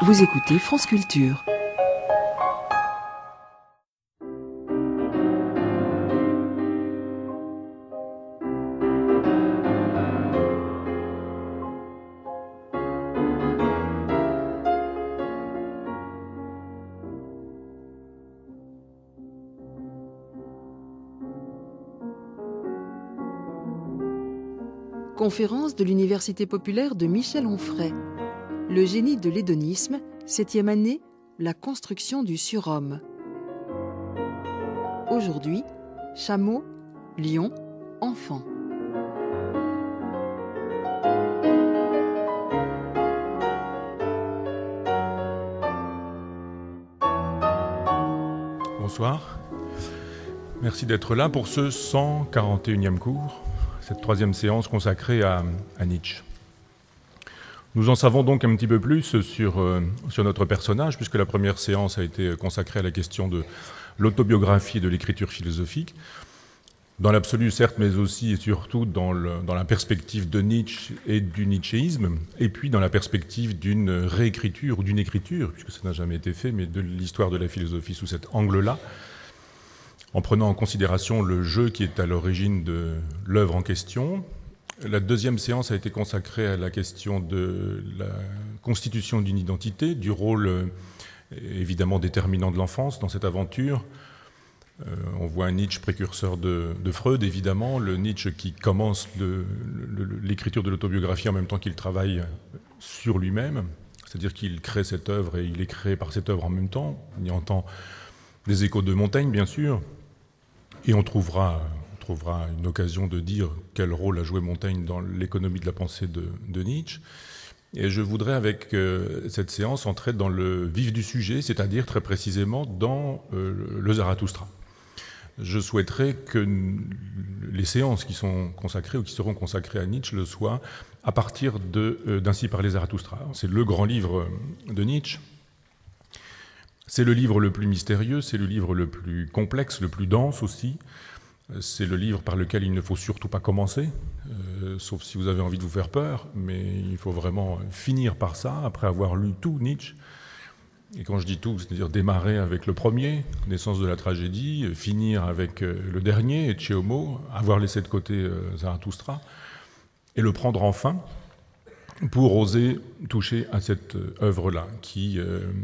Vous écoutez France Culture. Conférence de l'Université populaire de Michel Onfray. Le génie de l'hédonisme, 7e année, la construction du surhomme. Aujourd'hui, chameau, lion, enfant. Bonsoir. Merci d'être là pour ce 141e cours, cette troisième séance consacrée à Nietzsche. Nous en savons donc un petit peu plus sur notre personnage, puisque la première séance a été consacrée à la question de l'autobiographie et de l'écriture philosophique, dans l'absolu certes, mais aussi et surtout dans la perspective de Nietzsche et du nietzschéisme, et puis dans la perspective d'une réécriture ou d'une écriture, puisque ça n'a jamais été fait, mais de l'histoire de la philosophie sous cet angle-là, en prenant en considération le jeu qui est à l'origine de l'œuvre en question. La deuxième séance a été consacrée à la question de la constitution d'une identité, du rôle évidemment déterminant de l'enfance dans cette aventure. On voit un Nietzsche précurseur de Freud, évidemment, le Nietzsche qui commence l'écriture de l'autobiographie en même temps qu'il travaille sur lui-même, c'est-à-dire qu'il crée cette œuvre et il est créé par cette œuvre en même temps. On y entend des échos de Montaigne, bien sûr, et on trouvera une occasion de dire quel rôle a joué Montaigne dans l'économie de la pensée de Nietzsche. Et je voudrais, avec cette séance, entrer dans le vif du sujet, c'est-à-dire très précisément dans le Zarathustra. Je souhaiterais que les séances qui sont consacrées ou qui seront consacrées à Nietzsche le soient à partir d'Ainsi parlait Zarathustra. C'est le grand livre de Nietzsche. C'est le livre le plus mystérieux, c'est le livre le plus complexe, le plus dense aussi. C'est le livre par lequel il ne faut surtout pas commencer, sauf si vous avez envie de vous faire peur, mais il faut vraiment finir par ça, après avoir lu tout Nietzsche. Et quand je dis tout, c'est-à-dire démarrer avec le premier, Naissance de la tragédie, finir avec le dernier, Ecce Homo, avoir laissé de côté Zarathustra, et le prendre enfin pour oser toucher à cette œuvre-là, qui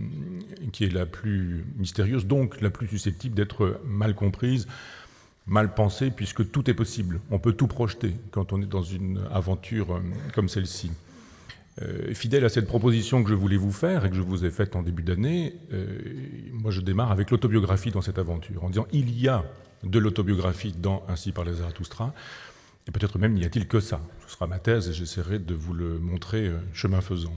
est la plus mystérieuse, donc la plus susceptible d'être mal comprise, mal pensée, puisque tout est possible. On peut tout projeter quand on est dans une aventure comme celle-ci. Fidèle à cette proposition que je voulais vous faire et que je vous ai faite en début d'année, moi je démarre avec l'autobiographie dans cette aventure, en disant il y a de l'autobiographie dans Ainsi parlait Zarathustra, et peut-être même n'y a-t-il que ça. Ce sera ma thèse et j'essaierai de vous le montrer chemin faisant.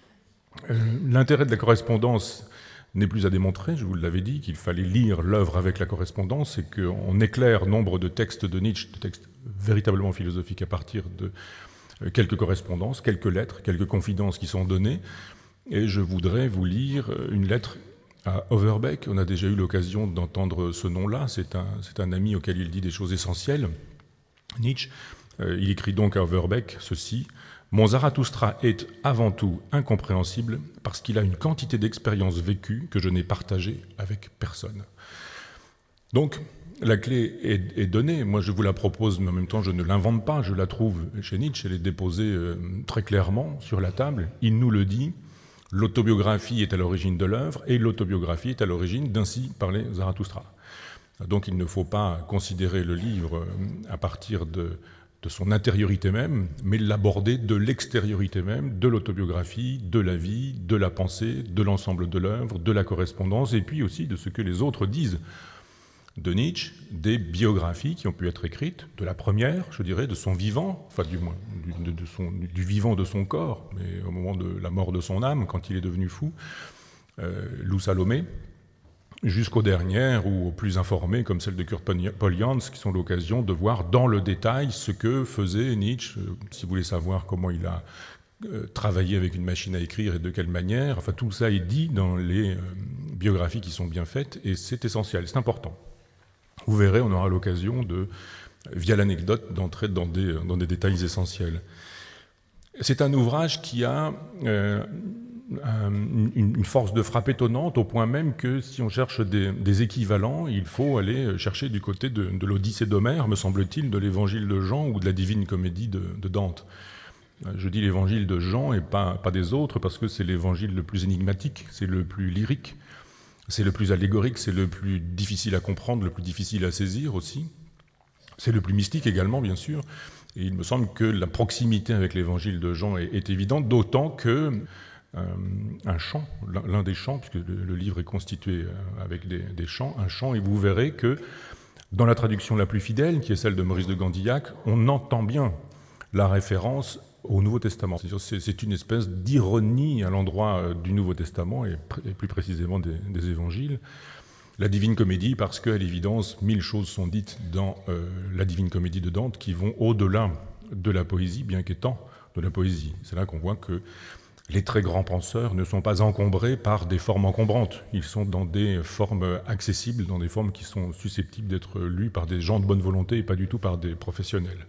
L'intérêt de la correspondance n'est plus à démontrer, je vous l'avais dit, qu'il fallait lire l'œuvre avec la correspondance et qu'on éclaire nombre de textes de Nietzsche, de textes véritablement philosophiques à partir de quelques correspondances, quelques lettres, quelques confidences qui sont données. Et je voudrais vous lire une lettre à Overbeck. On a déjà eu l'occasion d'entendre ce nom-là. C'est un ami auquel il dit des choses essentielles. Nietzsche, il écrit donc à Overbeck ceci: « Mon Zarathustra est avant tout incompréhensible parce qu'il a une quantité d'expériences vécues que je n'ai partagées avec personne. » Donc, la clé est donnée. Moi, je vous la propose, mais en même temps, je ne l'invente pas. Je la trouve chez Nietzsche. Elle est déposée très clairement sur la table. Il nous le dit. L'autobiographie est à l'origine de l'œuvre et l'autobiographie est à l'origine d'Ainsi parlait Zarathustra. Donc, il ne faut pas considérer le livre à partir de son intériorité même, mais l'aborder de l'extériorité même, de l'autobiographie, de la vie, de la pensée, de l'ensemble de l'œuvre, de la correspondance, et puis aussi de ce que les autres disent de Nietzsche, des biographies qui ont pu être écrites, de la première, je dirais, de son vivant, enfin du moins du vivant de son corps, mais au moment de la mort de son âme, quand il est devenu fou, Lou Salomé, jusqu'aux dernières ou aux plus informées, comme celle de Kurt Pollians, qui sont l'occasion de voir dans le détail ce que faisait Nietzsche, si vous voulez savoir comment il a travaillé avec une machine à écrire et de quelle manière. Enfin, tout ça est dit dans les biographies qui sont bien faites, et c'est essentiel, c'est important. Vous verrez, on aura l'occasion via l'anecdote, d'entrer dans des détails essentiels. C'est un ouvrage qui a une force de frappe étonnante, au point même que si on cherche des équivalents, il faut aller chercher du côté de l'Odyssée d'Homère, me semble-t-il, de l'Évangile de Jean ou de la Divine Comédie de Dante. Je dis l'Évangile de Jean et pas des autres, parce que c'est l'Évangile le plus énigmatique, c'est le plus lyrique, c'est le plus allégorique, c'est le plus difficile à comprendre, le plus difficile à saisir aussi. C'est le plus mystique également, bien sûr. Et il me semble que la proximité avec l'Évangile de Jean est évidente, d'autant que un chant, l'un des chants, puisque le livre est constitué avec des chants, un chant, et vous verrez que dans la traduction la plus fidèle, qui est celle de Maurice de Gandillac, on entend bien la référence au Nouveau Testament. C'est une espèce d'ironie à l'endroit du Nouveau Testament, et plus précisément des Évangiles. La Divine Comédie, parce qu'à l'évidence, 1000 choses sont dites dans la Divine Comédie de Dante qui vont au-delà de la poésie, bien qu'étant de la poésie. C'est là qu'on voit que les très grands penseurs ne sont pas encombrés par des formes encombrantes. Ils sont dans des formes accessibles, dans des formes qui sont susceptibles d'être lues par des gens de bonne volonté et pas du tout par des professionnels.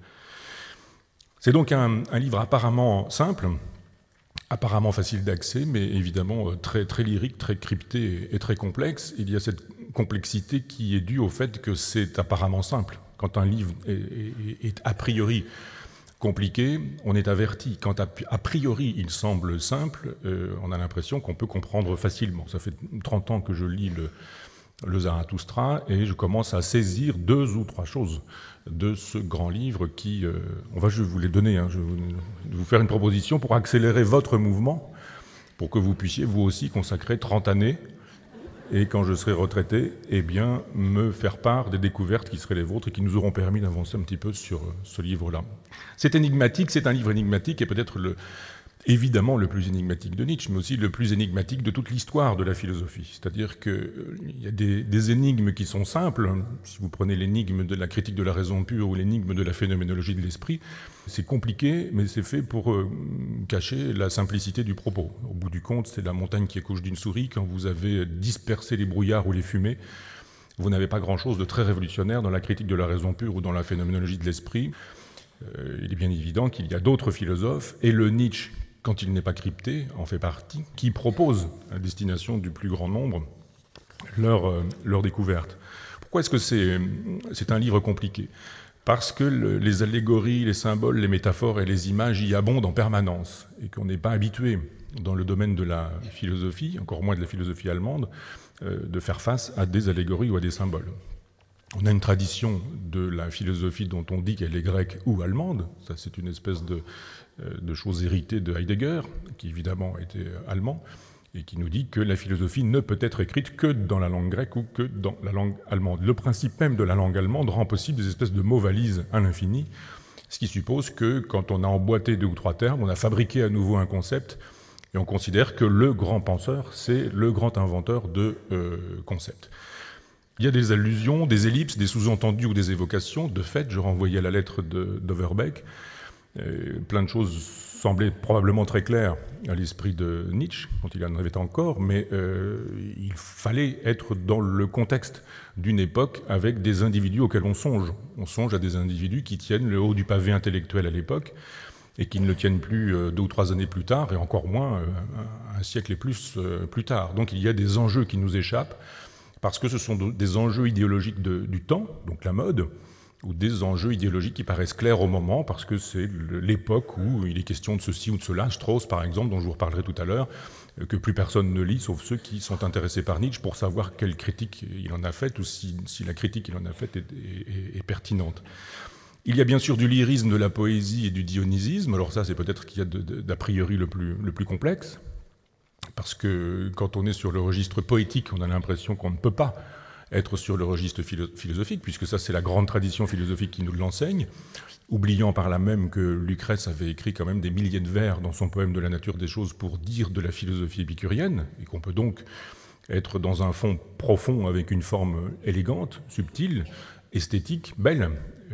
C'est donc un livre apparemment simple, apparemment facile d'accès, mais évidemment très, très lyrique, très crypté et très complexe. Il y a cette complexité qui est due au fait que c'est apparemment simple. Quand un livre est a priori compliqué, on est averti. Quand a priori il semble simple, on a l'impression qu'on peut comprendre facilement. Ça fait 30 ans que je lis le Zarathustra et je commence à saisir 2 ou 3 choses de ce grand livre qui... je vais vous les donner, je vais vous faire une proposition pour accélérer votre mouvement, pour que vous puissiez vous aussi consacrer 30 années et quand je serai retraité, eh bien, me faire part des découvertes qui seraient les vôtres et qui nous auront permis d'avancer un petit peu sur ce livre-là. C'est énigmatique, c'est un livre énigmatique et peut-être évidemment le plus énigmatique de Nietzsche, mais aussi le plus énigmatique de toute l'histoire de la philosophie. C'est-à-dire qu'il y a des énigmes qui sont simples. Si vous prenez l'énigme de la critique de la raison pure ou l'énigme de la phénoménologie de l'esprit, c'est compliqué, mais c'est fait pour cacher la simplicité du propos. Au bout du compte, c'est la montagne qui accouche d'une souris. Quand vous avez dispersé les brouillards ou les fumées, vous n'avez pas grand-chose de très révolutionnaire dans la critique de la raison pure ou dans la phénoménologie de l'esprit. Il est bien évident qu'il y a d'autres philosophes, et le Nietzsche, quand il n'est pas crypté, en fait partie, qui propose à destination du plus grand nombre leur découverte. Pourquoi est-ce que c'est un livre compliqué ? Parce que les allégories, les symboles, les métaphores et les images y abondent en permanence, et qu'on n'est pas habitué dans le domaine de la philosophie, encore moins de la philosophie allemande, de faire face à des allégories ou à des symboles. On a une tradition de la philosophie dont on dit qu'elle est grecque ou allemande. Ça, c'est une espèce de chose héritée de Heidegger, qui évidemment était allemand, et qui nous dit que la philosophie ne peut être écrite que dans la langue grecque ou que dans la langue allemande. Le principe même de la langue allemande rend possible des espèces de mots-valises à l'infini, ce qui suppose que quand on a emboîté 2 ou 3 termes, on a fabriqué à nouveau un concept, et on considère que le grand penseur, c'est le grand inventeur de concepts. Il y a des allusions, des ellipses, des sous-entendus ou des évocations. De fait, je renvoyais à la lettre d'Overbeck. Plein de choses semblaient probablement très claires à l'esprit de Nietzsche, quand il en avait encore, mais il fallait être dans le contexte d'une époque avec des individus auxquels on songe. On songe à des individus qui tiennent le haut du pavé intellectuel à l'époque et qui ne le tiennent plus 2 ou 3 années plus tard, et encore moins un siècle et plus tard. Donc il y a des enjeux qui nous échappent, parce que ce sont des enjeux idéologiques du temps, donc la mode, ou des enjeux idéologiques qui paraissent clairs au moment, parce que c'est l'époque où il est question de ceci ou de cela. Strauss, par exemple, dont je vous reparlerai tout à l'heure, que plus personne ne lit, sauf ceux qui sont intéressés par Nietzsche, pour savoir quelle critique il en a faite, ou si la critique qu'il en a faite est pertinente. Il y a bien sûr du lyrisme, de la poésie et du dionysisme. Alors ça, c'est peut-être qu'il y a d'a priori le plus complexe, parce que quand on est sur le registre poétique, on a l'impression qu'on ne peut pas être sur le registre philosophique, puisque ça, c'est la grande tradition philosophique qui nous l'enseigne, oubliant par là même que Lucrèce avait écrit quand même des milliers de vers dans son poème de la nature des choses pour dire de la philosophie épicurienne, et qu'on peut donc être dans un fond profond avec une forme élégante, subtile, esthétique, belle.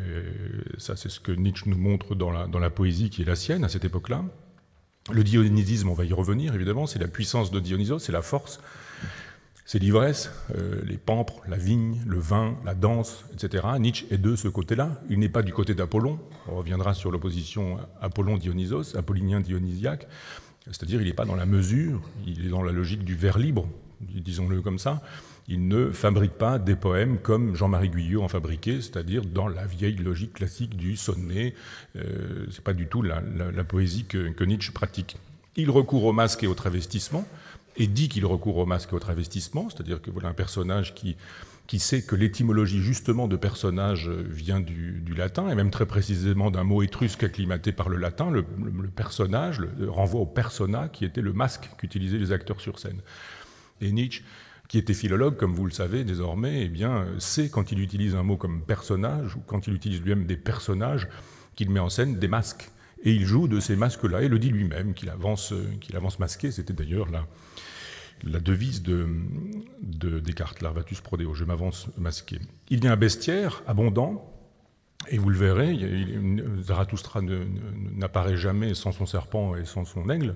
Ça, c'est ce que Nietzsche nous montre dans la poésie qui est la sienne à cette époque-là. Le dionysisme, on va y revenir évidemment, c'est la puissance de Dionysos, c'est la force, c'est l'ivresse, les pampres, la vigne, le vin, la danse, etc. Nietzsche est de ce côté-là, il n'est pas du côté d'Apollon, on reviendra sur l'opposition Apollon-Dionysos, apollinien-dionysiaque, C'est-à-dire il n'est pas dans la mesure, il est dans la logique du vers libre, disons-le comme ça. Il ne fabrique pas des poèmes comme Jean-Marie Guyot en fabriquait, c'est-à-dire dans la vieille logique classique du sonnet. C'est pas du tout la poésie que Nietzsche pratique. Il recourt au masque et au travestissement, et dit qu'il recourt au masque et au travestissement, c'est-à-dire que voilà un personnage qui sait que l'étymologie justement de personnage vient du latin, et même très précisément d'un mot étrusque acclimaté par le latin. Le personnage renvoie au persona, qui était le masque qu'utilisaient les acteurs sur scène. Et Nietzsche, qui était philologue, comme vous le savez désormais, eh bien, sait quand il utilise un mot comme personnage, ou quand il utilise lui-même des personnages, qu'il met en scène des masques. Et il joue de ces masques-là, et le dit lui-même, qu'il avance masqué. C'était d'ailleurs la devise de Descartes, Larvatus prodeo, je m'avance masqué. Il y a un bestiaire abondant, et vous le verrez, Zarathustra n'apparaît jamais sans son serpent et sans son aigle.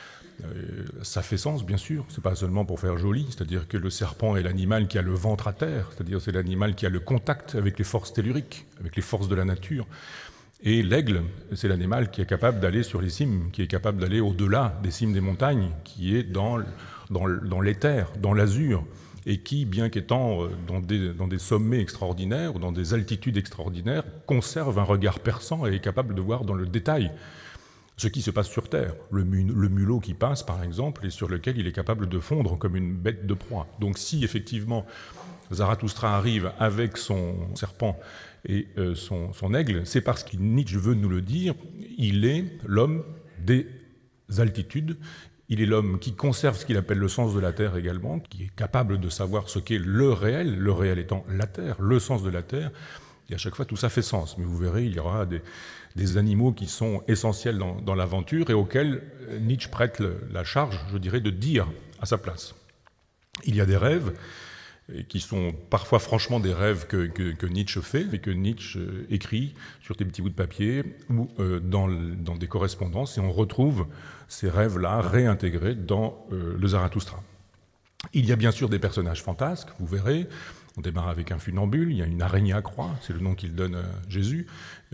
Ça fait sens, bien sûr, c'est pas seulement pour faire joli, c'est-à-dire que le serpent est l'animal qui a le ventre à terre, c'est-à-dire c'est l'animal qui a le contact avec les forces telluriques, avec les forces de la nature. Et l'aigle, c'est l'animal qui est capable d'aller sur les cimes, qui est capable d'aller au-delà des cimes des montagnes, qui est dans l'éther, dans l'azur, et qui, bien qu'étant dans des sommets extraordinaires ou dans des altitudes extraordinaires, conserve un regard perçant et est capable de voir dans le détail ce qui se passe sur Terre. Le mulot qui passe, par exemple, et sur lequel il est capable de fondre comme une bête de proie. Donc si, effectivement, Zarathustra arrive avec son serpent et son aigle, c'est parce que Nietzsche veut nous le dire, il est l'homme des altitudes, il est l'homme qui conserve ce qu'il appelle le sens de la Terre également, qui est capable de savoir ce qu'est le réel étant la Terre, le sens de la Terre, et à chaque fois tout ça fait sens. Mais vous verrez, il y aura des animaux qui sont essentiels dans l'aventure et auxquels Nietzsche prête la charge, je dirais, de dire à sa place. Il y a des rêves qui sont parfois franchement des rêves que Nietzsche fait et que Nietzsche écrit sur des petits bouts de papier ou dans des correspondances, et on retrouve ces rêves-là réintégrés dans le Zarathustra. Il y a bien sûr des personnages fantasques, vous verrez. On démarre avec un funambule, il y a une araignée à croix, c'est le nom qu'il donne à Jésus.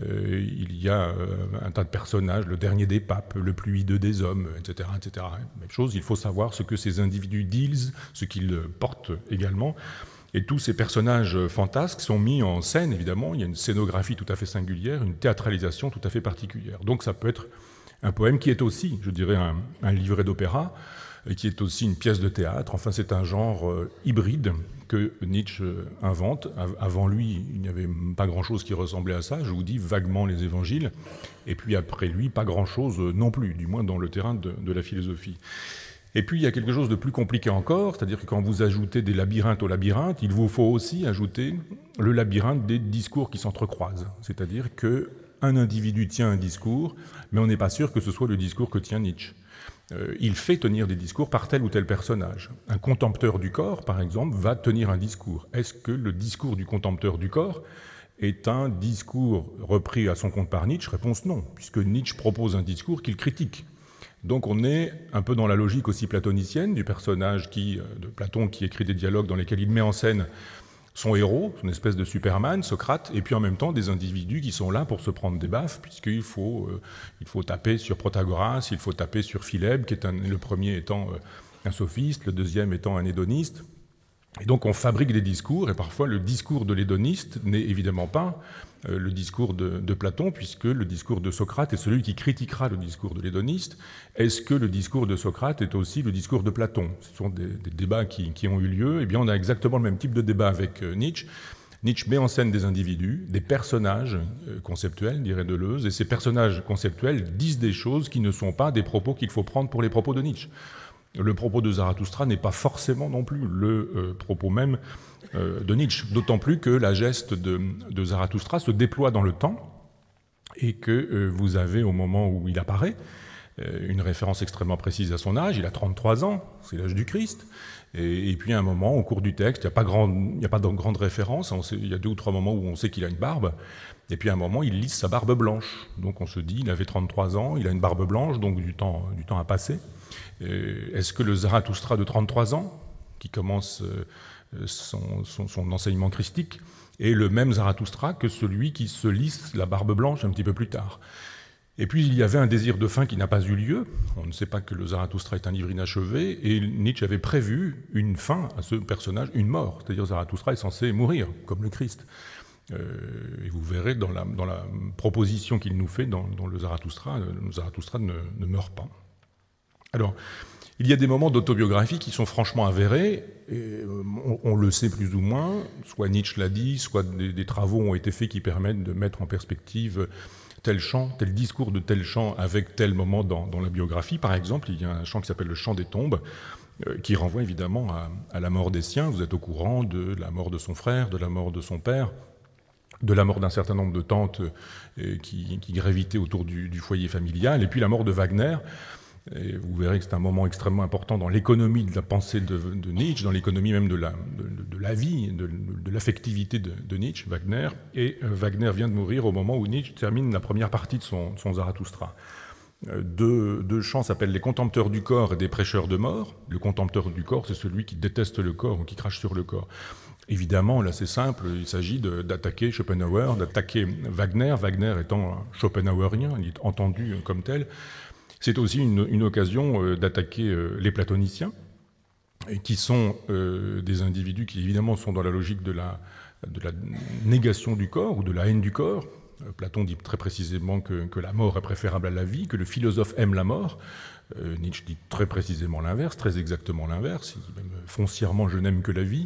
Il y a un tas de personnages, le dernier des papes, le plus hideux des hommes, etc., etc. Même chose, il faut savoir ce que ces individus disent, ce qu'ils portent également. Et tous ces personnages fantasques sont mis en scène, évidemment. Il y a une scénographie tout à fait singulière, une théâtralisation tout à fait particulière. Donc ça peut être un poème qui est aussi, je dirais, un livret d'opéra, et qui est aussi une pièce de théâtre. Enfin, c'est un genre hybride que Nietzsche invente. Avant lui, il n'y avait pas grand-chose qui ressemblait à ça. Je vous dis vaguement les évangiles. Et puis après lui, pas grand-chose non plus, du moins dans le terrain de la philosophie. Et puis il y a quelque chose de plus compliqué encore, c'est-à-dire que quand vous ajoutez des labyrinthes au labyrinthe, il vous faut aussi ajouter le labyrinthe des discours qui s'entrecroisent. C'est-à-dire qu'un individu tient un discours, mais on n'est pas sûr que ce soit le discours que tient Nietzsche. Il fait tenir des discours par tel ou tel personnage. Un contempteur du corps, par exemple, va tenir un discours. Est-ce que le discours du contempteur du corps est un discours repris à son compte par Nietzsche? Réponse non, puisque Nietzsche propose un discours qu'il critique. Donc on est un peu dans la logique aussi platonicienne du personnage de Platon qui écrit des dialogues dans lesquels il met en scène son héros, son espèce de Superman, Socrate, et puis en même temps des individus qui sont là pour se prendre des baffes, puisqu'il faut taper sur Protagoras, il faut taper sur Philèbe, le premier étant un sophiste, le deuxième étant un hédoniste. Et donc on fabrique des discours, et parfois le discours de l'hédoniste n'est évidemment pas le discours de Platon, puisque le discours de Socrate est celui qui critiquera le discours de l'hédoniste. Est-ce que le discours de Socrate est aussi le discours de Platon? Ce sont des débats qui ont eu lieu. Eh bien, on a exactement le même type de débat avec Nietzsche. Nietzsche met en scène des individus, des personnages conceptuels, dirait Deleuze, et ces personnages conceptuels disent des choses qui ne sont pas des propos qu'il faut prendre pour les propos de Nietzsche. Le propos de Zarathustra n'est pas forcément non plus le propos même de Nietzsche, d'autant plus que la geste de Zarathustra se déploie dans le temps et que vous avez, au moment où il apparaît, une référence extrêmement précise à son âge. Il a 33 ans, c'est l'âge du Christ. Et puis à un moment, au cours du texte, il n'y a pas de grande référence, il y a 2 ou 3 moments où on sait qu'il a une barbe, et puis à un moment, il lisse sa barbe blanche. Donc on se dit, il avait 33 ans, il a une barbe blanche, donc du temps a passé. Est-ce que le Zarathustra de 33 ans, qui commence son enseignement christique, est le même Zarathustra que celui qui se lisse la barbe blanche un petit peu plus tard? Et puis il y avait un désir de fin qui n'a pas eu lieu. On ne sait pas que le Zarathustra est un livre inachevé, et Nietzsche avait prévu une fin à ce personnage, une mort. C'est-à-dire Zarathustra est censé mourir, comme le Christ. Et vous verrez dans la proposition qu'il nous fait dans le Zarathustra ne meurt pas. Alors, il y a des moments d'autobiographie qui sont franchement avérés, et on le sait plus ou moins, soit Nietzsche l'a dit, soit des travaux ont été faits qui permettent de mettre en perspective tel chant, tel discours de tel chant avec tel moment dans la biographie. Par exemple, il y a un chant qui s'appelle le chant des tombes, qui renvoie évidemment à la mort des siens. Vous êtes au courant de la mort de son frère, de la mort de son père, de la mort d'un certain nombre de tantes qui gravitaient autour du foyer familial, et puis la mort de Wagner. Et vous verrez que c'est un moment extrêmement important dans l'économie de la pensée de Nietzsche, dans l'économie même de la vie, de l'affectivité de Nietzsche, Wagner. Et Wagner vient de mourir au moment où Nietzsche termine la première partie de son Zarathustra. Deux chants s'appellent les contempteurs du corps et des prêcheurs de mort. Le contempteur du corps, c'est celui qui déteste le corps ou qui crache sur le corps. Évidemment, là c'est simple, il s'agit d'attaquer Schopenhauer, d'attaquer Wagner, Wagner étant schopenhauerien, il est entendu comme tel. C'est aussi une occasion d'attaquer les platoniciens, qui sont des individus qui évidemment sont dans la logique de la négation du corps ou de la haine du corps. Platon dit très précisément que la mort est préférable à la vie, que le philosophe aime la mort. Nietzsche dit très précisément l'inverse, très exactement l'inverse. Il dit même foncièrement « je n'aime que la vie ».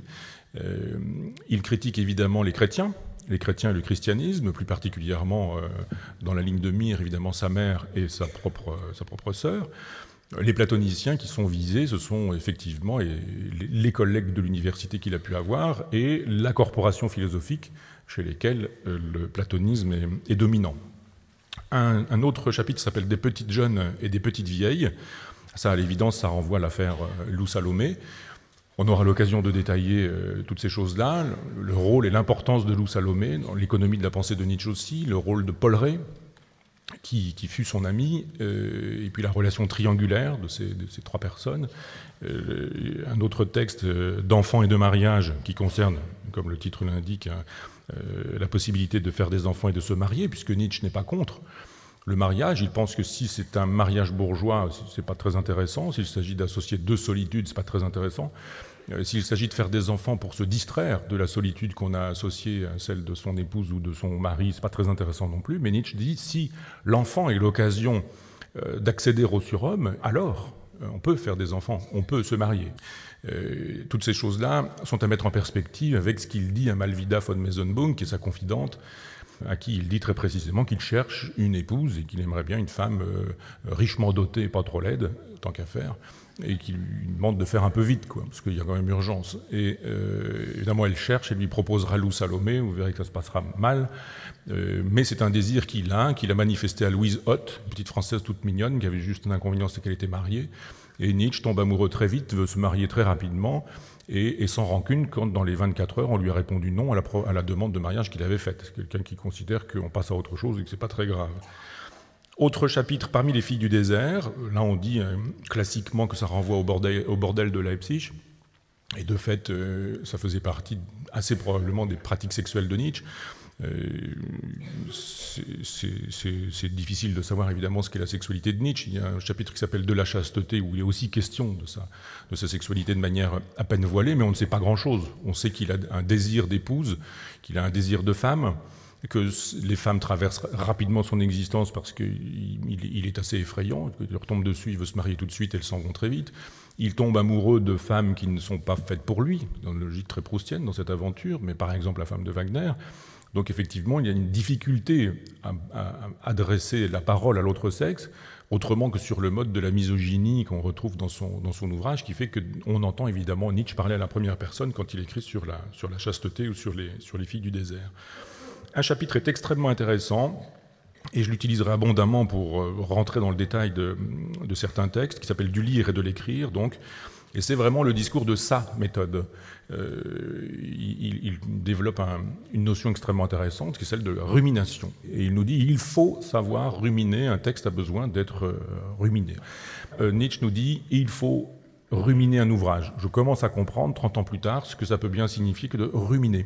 Il critique évidemment les chrétiens et le christianisme, plus particulièrement dans la ligne de mire, évidemment sa mère et sa propre sœur. Les platoniciens qui sont visés, ce sont effectivement les collègues de l'université qu'il a pu avoir et la corporation philosophique chez lesquels le platonisme est dominant. Un autre chapitre s'appelle « Des petites jeunes et des petites vieilles ». Ça, à l'évidence, ça renvoie à l'affaire Lou Salomé. On aura l'occasion de détailler toutes ces choses-là, le rôle et l'importance de Lou Salomé dans l'économie de la pensée de Nietzsche aussi, le rôle de Paul Rée, qui fut son ami, et puis la relation triangulaire de ces trois personnes. Un autre texte d'enfants et de mariage qui concerne, comme le titre l'indique, la possibilité de faire des enfants et de se marier, puisque Nietzsche n'est pas contre le mariage. Il pense que si c'est un mariage bourgeois, c'est pas très intéressant. S'il s'agit d'associer deux solitudes, c'est pas très intéressant. S'il s'agit de faire des enfants pour se distraire de la solitude qu'on a associée à celle de son épouse ou de son mari, c'est pas très intéressant non plus. Mais Nietzsche dit, si l'enfant est l'occasion d'accéder au surhomme, alors on peut faire des enfants, on peut se marier. Toutes ces choses-là sont à mettre en perspective avec ce qu'il dit à Malvida von Meysenbung, qui est sa confidente, à qui il dit très précisément qu'il cherche une épouse et qu'il aimerait bien une femme richement dotée et pas trop laide, tant qu'à faire, et qu'il lui demande de faire un peu vite, parce qu'il y a quand même urgence. Et évidemment, elle cherche, elle lui proposera Lou Salomé, vous verrez que ça se passera mal, mais c'est un désir qu'il a manifesté à Louise Hoth, une petite Française toute mignonne, qui avait juste un inconvénient, c'est qu'elle était mariée, et Nietzsche tombe amoureux très vite, veut se marier très rapidement, et sans rancune, quand dans les 24 heures, on lui a répondu non à la demande de mariage qu'il avait faite. C'est quelqu'un qui considère qu'on passe à autre chose et que c'est pas très grave. Autre chapitre, parmi les filles du désert, là on dit classiquement que ça renvoie au bordel de Leipzig, et de fait, ça faisait partie assez probablement des pratiques sexuelles de Nietzsche. C'est difficile de savoir évidemment ce qu'est la sexualité de Nietzsche. Il y a un chapitre qui s'appelle « De la chasteté » où il est aussi question de sa sexualité de manière à peine voilée, mais on ne sait pas grand-chose. On sait qu'il a un désir d'épouse, qu'il a un désir de femme, que les femmes traversent rapidement son existence parce qu'il est assez effrayant, qu'il leur tombe dessus, il veut se marier tout de suite, elles s'en vont très vite. Il tombe amoureux de femmes qui ne sont pas faites pour lui, dans une logique très proustienne dans cette aventure, mais par exemple la femme de Wagner. Donc effectivement, il y a une difficulté à adresser la parole à l'autre sexe, autrement que sur le mode de la misogynie qu'on retrouve dans son ouvrage, qui fait qu'on entend évidemment Nietzsche parler à la première personne quand il écrit sur la chasteté ou sur les filles du désert. Un chapitre est extrêmement intéressant, et je l'utiliserai abondamment pour rentrer dans le détail de certains textes, qui s'appelle « Du lire et de l'écrire », donc. Et c'est vraiment le discours de sa méthode. Il développe une notion extrêmement intéressante, qui est celle de rumination. Et il nous dit il faut savoir ruminer, un texte a besoin d'être ruminé. Nietzsche nous dit il faut ruminer un ouvrage. Je commence à comprendre, 30 ans plus tard, ce que ça peut bien signifier que de ruminer.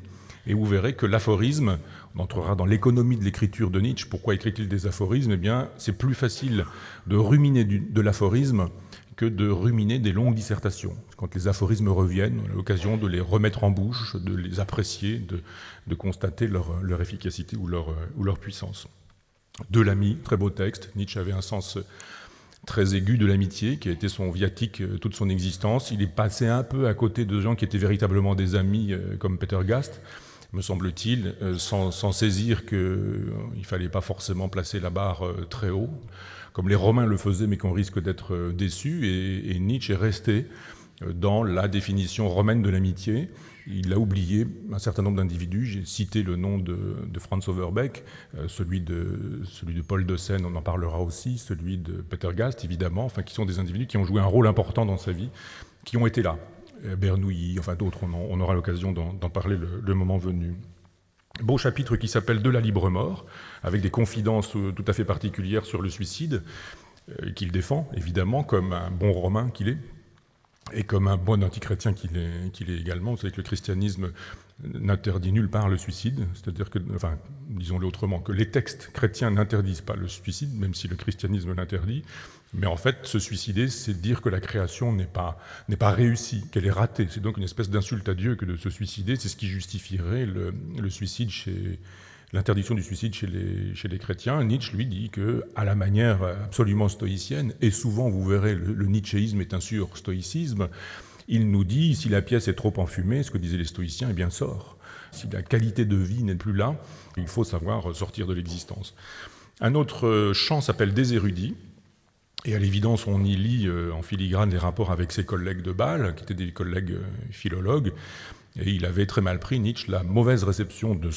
Et vous verrez que l'aphorisme, on entrera dans l'économie de l'écriture de Nietzsche. Pourquoi écrit-il des aphorismes? Eh bien, c'est plus facile de ruminer de l'aphorisme que de ruminer des longues dissertations. Quand les aphorismes reviennent, on a l'occasion de les remettre en bouche, de les apprécier, de constater leur efficacité ou leur puissance. De l'ami, très beau texte. Nietzsche avait un sens très aigu de l'amitié, qui a été son viatique toute son existence. Il est passé un peu à côté de gens qui étaient véritablement des amis, comme Peter Gast, me semble-t-il, sans saisir qu'il ne fallait pas forcément placer la barre très haut, comme les Romains le faisaient, mais qu'on risque d'être déçus. Et Nietzsche est resté dans la définition romaine de l'amitié. Il a oublié un certain nombre d'individus. J'ai cité le nom de Franz Overbeck, celui de Paul de Seine, on en parlera aussi, celui de Peter Gast, évidemment, enfin, qui sont des individus qui ont joué un rôle important dans sa vie, qui ont été là. Bernouilli, enfin d'autres, on aura l'occasion d'en parler le moment venu. Beau chapitre qui s'appelle « De la libre mort », avec des confidences tout à fait particulières sur le suicide, qu'il défend, évidemment, comme un bon Romain qu'il est, et comme un bon antichrétien qu'il est également. Vous savez que le christianisme n'interdit nulle part le suicide, c'est-à-dire que, enfin, disons-le autrement, que les textes chrétiens n'interdisent pas le suicide, même si le christianisme l'interdit. Mais en fait, se suicider, c'est dire que la création n'est pas réussie, qu'elle est ratée. C'est donc une espèce d'insulte à Dieu que de se suicider. C'est ce qui justifierait le suicide l'interdiction du suicide chez les chrétiens. Nietzsche, lui, dit que, à la manière absolument stoïcienne, et souvent, vous verrez, le nietzschéisme est un sur-stoïcisme, il nous dit, si la pièce est trop enfumée, ce que disaient les stoïciens, eh bien, sort. Si la qualité de vie n'est plus là, il faut savoir sortir de l'existence. Un autre chant s'appelle « Des érudits ». Et à l'évidence, on y lit en filigrane les rapports avec ses collègues de Bâle, qui étaient des collègues philologues. Et il avait très mal pris, Nietzsche, la mauvaise réception de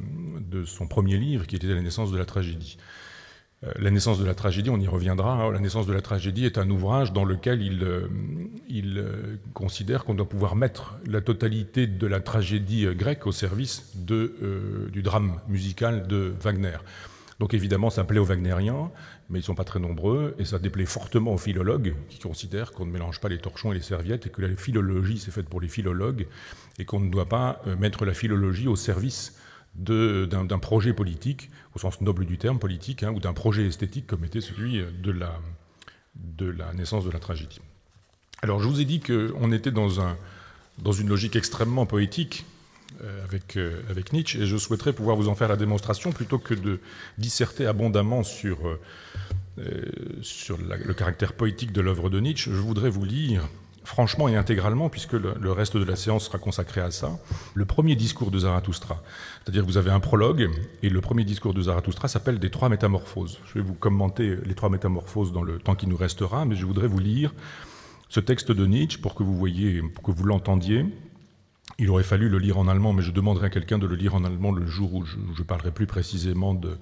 son premier livre, qui était La naissance de la tragédie. La naissance de la tragédie, on y reviendra. Hein, La naissance de la tragédie est un ouvrage dans lequel il considère qu'on doit pouvoir mettre la totalité de la tragédie grecque au service du drame musical de Wagner. Donc évidemment, ça plaît aux wagnériens, mais ils ne sont pas très nombreux, et ça déplaît fortement aux philologues, qui considèrent qu'on ne mélange pas les torchons et les serviettes, et que la philologie, c'est fait pour les philologues, et qu'on ne doit pas mettre la philologie au service d'un projet politique, au sens noble du terme, politique, hein, ou d'un projet esthétique, comme était celui de la naissance de la tragédie. Alors, je vous ai dit qu'on était dans une logique extrêmement poétique, avec Nietzsche, et je souhaiterais pouvoir vous en faire la démonstration plutôt que de disserter abondamment sur le caractère poétique de l'œuvre de Nietzsche. Je voudrais vous lire franchement et intégralement, puisque le reste de la séance sera consacré à ça, le premier discours de Zarathustra. C'est-à-dire que vous avez un prologue, et le premier discours de Zarathustra s'appelle « Des trois métamorphoses ». Je vais vous commenter les trois métamorphoses dans le temps qui nous restera, mais je voudrais vous lire ce texte de Nietzsche pour que vous l'entendiez. Il aurait fallu le lire en allemand, mais je demanderai à quelqu'un de le lire en allemand le jour où je parlerai plus précisément de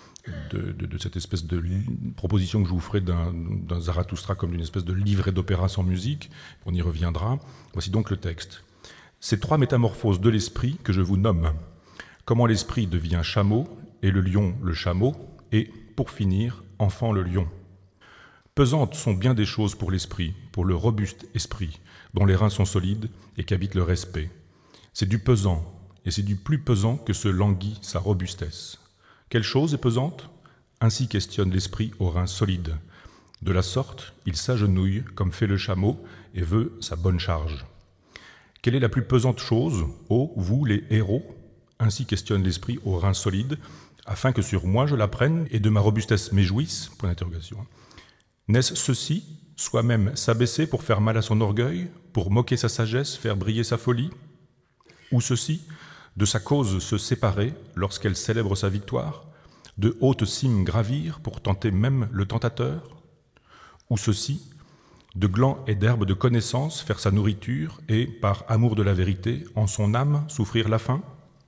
cette espèce de proposition que je vous ferai d'un Zarathustra comme d'une espèce de livret d'opéra sans musique. On y reviendra. Voici donc le texte. Ces trois métamorphoses de l'esprit que je vous nomme. Comment l'esprit devient chameau, et le lion le chameau, et, pour finir, enfant le lion. Pesantes sont bien des choses pour l'esprit, pour le robuste esprit, dont les reins sont solides et qu'habite le respect. C'est du pesant, et c'est du plus pesant que se languit sa robustesse. Quelle chose est pesante? Ainsi questionne l'esprit aux reins solides. De la sorte, il s'agenouille, comme fait le chameau, et veut sa bonne charge. Quelle est la plus pesante chose, ô vous les héros? Ainsi questionne l'esprit aux reins solides, afin que sur moi je la prenne et de ma robustesse m'éjouisse? Point d'interrogation. N'est-ce ceci, soi-même s'abaisser pour faire mal à son orgueil, pour moquer sa sagesse, faire briller sa folie? Ou ceci, de sa cause se séparer lorsqu'elle célèbre sa victoire, de hautes cimes gravir pour tenter même le tentateur? Ou ceci, de glands et d'herbes de connaissance faire sa nourriture et, par amour de la vérité, en son âme souffrir la faim?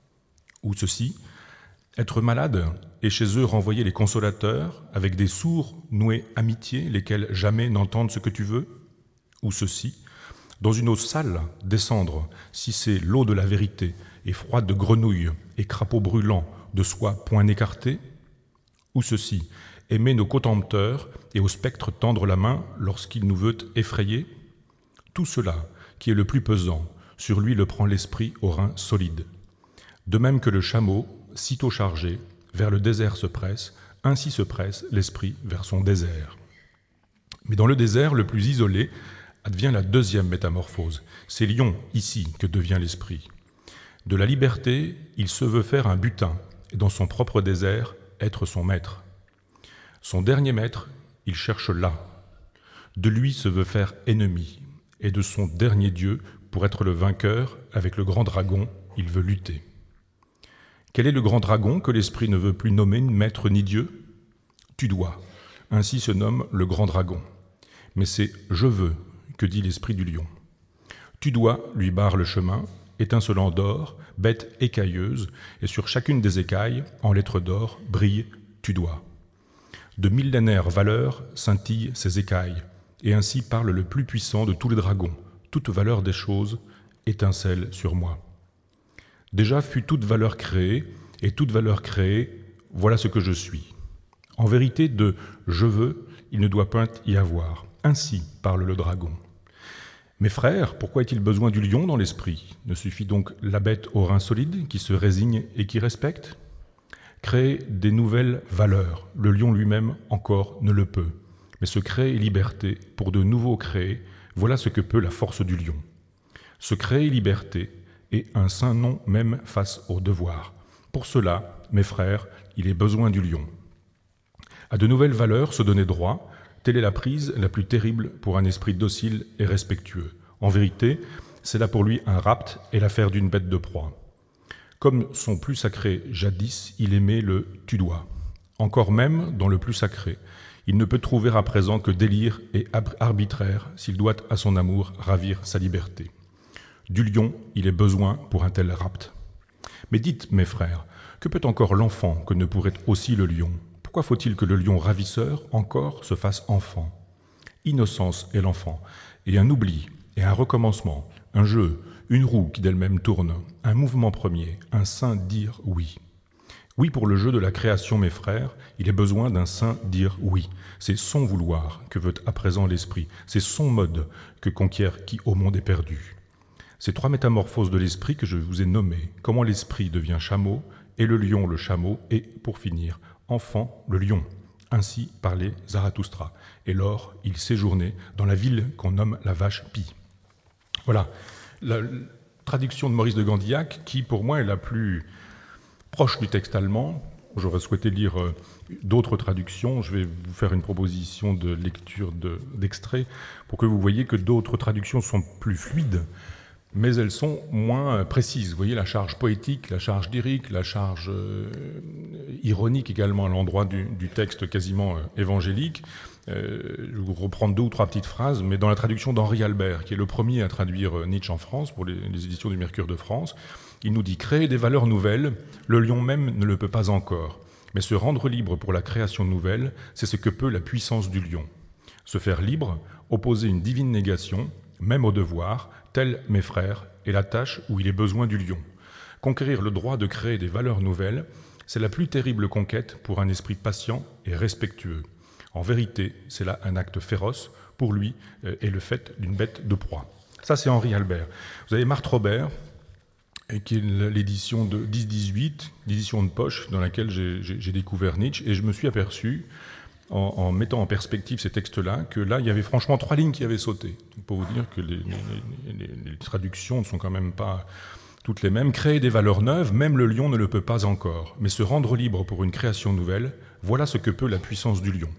Ou ceci, être malade et chez eux renvoyer les consolateurs, avec des sourds nouer amitié, lesquels jamais n'entendent ce que tu veux? Ou ceci, dans une eau sale, descendre, si c'est l'eau de la vérité, et froide de grenouilles et crapauds brûlants, de soie point écarté? Ou ceci, aimer nos contempteurs et au spectre tendre la main lorsqu'il nous veut effrayer? Tout cela, qui est le plus pesant, sur lui le prend l'esprit aux reins solides. De même que le chameau, sitôt chargé, vers le désert se presse, ainsi se presse l'esprit vers son désert. Mais dans le désert le plus isolé advient la deuxième métamorphose. C'est lion, ici, que devient l'esprit. De la liberté, il se veut faire un butin, et dans son propre désert, être son maître. Son dernier maître, il cherche là. De lui se veut faire ennemi, et de son dernier Dieu, pour être le vainqueur, avec le grand dragon, il veut lutter. Quel est le grand dragon que l'esprit ne veut plus nommer maître ni Dieu ? Tu dois. Ainsi se nomme le grand dragon. Mais c'est « je veux » que dit l'esprit du lion. Tu dois lui barre le chemin, étincelant d'or, bête écailleuse, et sur chacune des écailles, en lettres d'or, brille « tu dois ». De millénaires valeurs scintillent ses écailles, et ainsi parle le plus puissant de tous les dragons. Toute valeur des choses étincelle sur moi. Déjà fut toute valeur créée, et toute valeur créée, voilà ce que je suis. En vérité, de « je veux », il ne doit point y avoir. Ainsi parle le dragon. Mes frères, pourquoi est-il besoin du lion dans l'esprit ? Ne suffit donc la bête aux reins solides, qui se résigne et qui respecte ? Créer des nouvelles valeurs, le lion lui-même encore ne le peut. Mais se créer liberté pour de nouveaux créer, voilà ce que peut la force du lion. Se créer liberté est un saint nom même face au devoir. Pour cela, mes frères, il est besoin du lion. À de nouvelles valeurs se donner droit, telle est la prise la plus terrible pour un esprit docile et respectueux. En vérité, c'est là pour lui un rapt et l'affaire d'une bête de proie. Comme son plus sacré jadis, il aimait le « tu dois ». Encore même, dans le plus sacré, il ne peut trouver à présent que délire et arbitraire s'il doit à son amour ravir sa liberté. Du lion, il est besoin pour un tel rapt. Mais dites, mes frères, que peut encore l'enfant que ne pourrait aussi le lion ? Pourquoi faut-il que le lion ravisseur encore se fasse enfant ? Innocence est l'enfant, et un oubli, et un recommencement, un jeu, une roue qui d'elle-même tourne, un mouvement premier, un saint dire oui. Oui, pour le jeu de la création, mes frères, il est besoin d'un saint dire oui. C'est son vouloir que veut à présent l'esprit, c'est son mode que conquiert qui au monde est perdu. Ces trois métamorphoses de l'esprit que je vous ai nommées, comment l'esprit devient chameau, et le lion le chameau, et, pour finir, enfant le lion. Ainsi parlait Zarathustra. Et lors, il séjournait dans la ville qu'on nomme la vache Pie. Voilà, la traduction de Maurice de Gandillac, qui pour moi est la plus proche du texte allemand. J'aurais souhaité lire d'autres traductions. Je vais vous faire une proposition de lecture d'extrait pour que vous voyez que d'autres traductions sont plus fluides, mais elles sont moins précises. Vous voyez la charge poétique, la charge lyrique, la charge ironique également à l'endroit du texte quasiment évangélique. Je vais vous reprendre deux ou trois petites phrases, mais dans la traduction d'Henri Albert, qui est le premier à traduire Nietzsche en France pour les éditions du Mercure de France, il nous dit « Créer des valeurs nouvelles, le lion même ne le peut pas encore. Mais se rendre libre pour la création nouvelle, c'est ce que peut la puissance du lion. Se faire libre, opposer une divine négation, même au devoir, tel, mes frères, est la tâche où il est besoin du lion. Conquérir le droit de créer des valeurs nouvelles, c'est la plus terrible conquête pour un esprit patient et respectueux. En vérité, c'est là un acte féroce, pour lui, et le fait d'une bête de proie. » Ça, c'est Henri Albert. Vous avez Marthe Robert, qui est l'édition de 10-18, l'édition de poche, dans laquelle j'ai découvert Nietzsche, et je me suis aperçu, en mettant en perspective ces textes-là, que là, il y avait franchement 3 lignes qui avaient sauté. Pour vous dire que les traductions ne sont quand même pas toutes les mêmes. Créer des valeurs neuves, même le lion ne le peut pas encore. Mais se rendre libre pour une création nouvelle, voilà ce que peut la puissance du lion.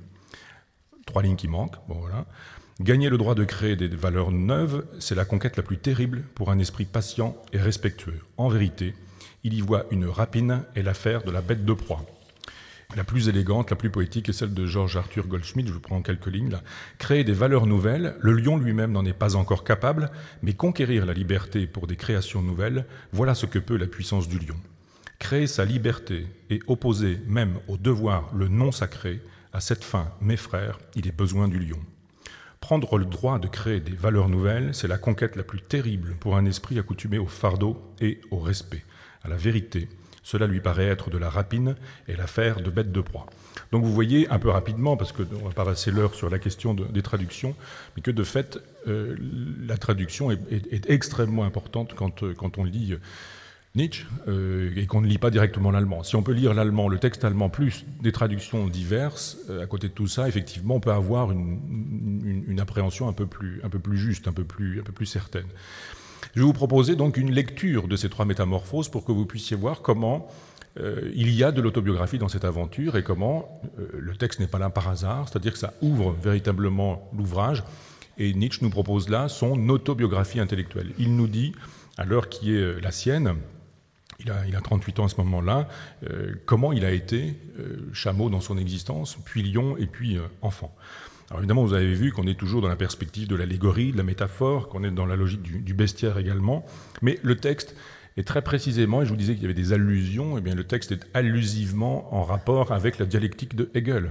3 lignes qui manquent, bon voilà. Gagner le droit de créer des valeurs neuves, c'est la conquête la plus terrible pour un esprit patient et respectueux. En vérité, il y voit une rapine et l'affaire de la bête de proie. La plus élégante, la plus poétique est celle de Georges Arthur Goldschmidt, je vous prends quelques lignes là. Créer des valeurs nouvelles, le lion lui-même n'en est pas encore capable, mais conquérir la liberté pour des créations nouvelles, voilà ce que peut la puissance du lion. Créer sa liberté et opposer même au devoir le non sacré, à cette fin, mes frères, il est besoin du lion. Prendre le droit de créer des valeurs nouvelles, c'est la conquête la plus terrible pour un esprit accoutumé au fardeau et au respect. À la vérité, cela lui paraît être de la rapine et l'affaire de bête de proie. Donc vous voyez, un peu rapidement, parce qu'on va pas passer l'heure sur la question des traductions, mais que de fait, la traduction est extrêmement importante quand on lit Nietzsche, et qu'on ne lit pas directement l'allemand. Si on peut lire l'allemand, le texte allemand, plus des traductions diverses, à côté de tout ça, effectivement, on peut avoir une appréhension un peu plus juste, un peu plus certaine. Je vais vous proposer donc une lecture de ces 3 métamorphoses pour que vous puissiez voir comment il y a de l'autobiographie dans cette aventure et comment le texte n'est pas là par hasard, c'est-à-dire que ça ouvre véritablement l'ouvrage. Et Nietzsche nous propose là son autobiographie intellectuelle. Il nous dit, à l'heure qui est la sienne, il a 38 ans à ce moment-là, comment il a été chameau dans son existence, puis lion et puis enfant. Alors évidemment, vous avez vu qu'on est toujours dans la perspective de l'allégorie, de la métaphore, qu'on est dans la logique du bestiaire également, mais le texte est très précisément, et je vous disais qu'il y avait des allusions, et bien le texte est allusivement en rapport avec la dialectique de Hegel.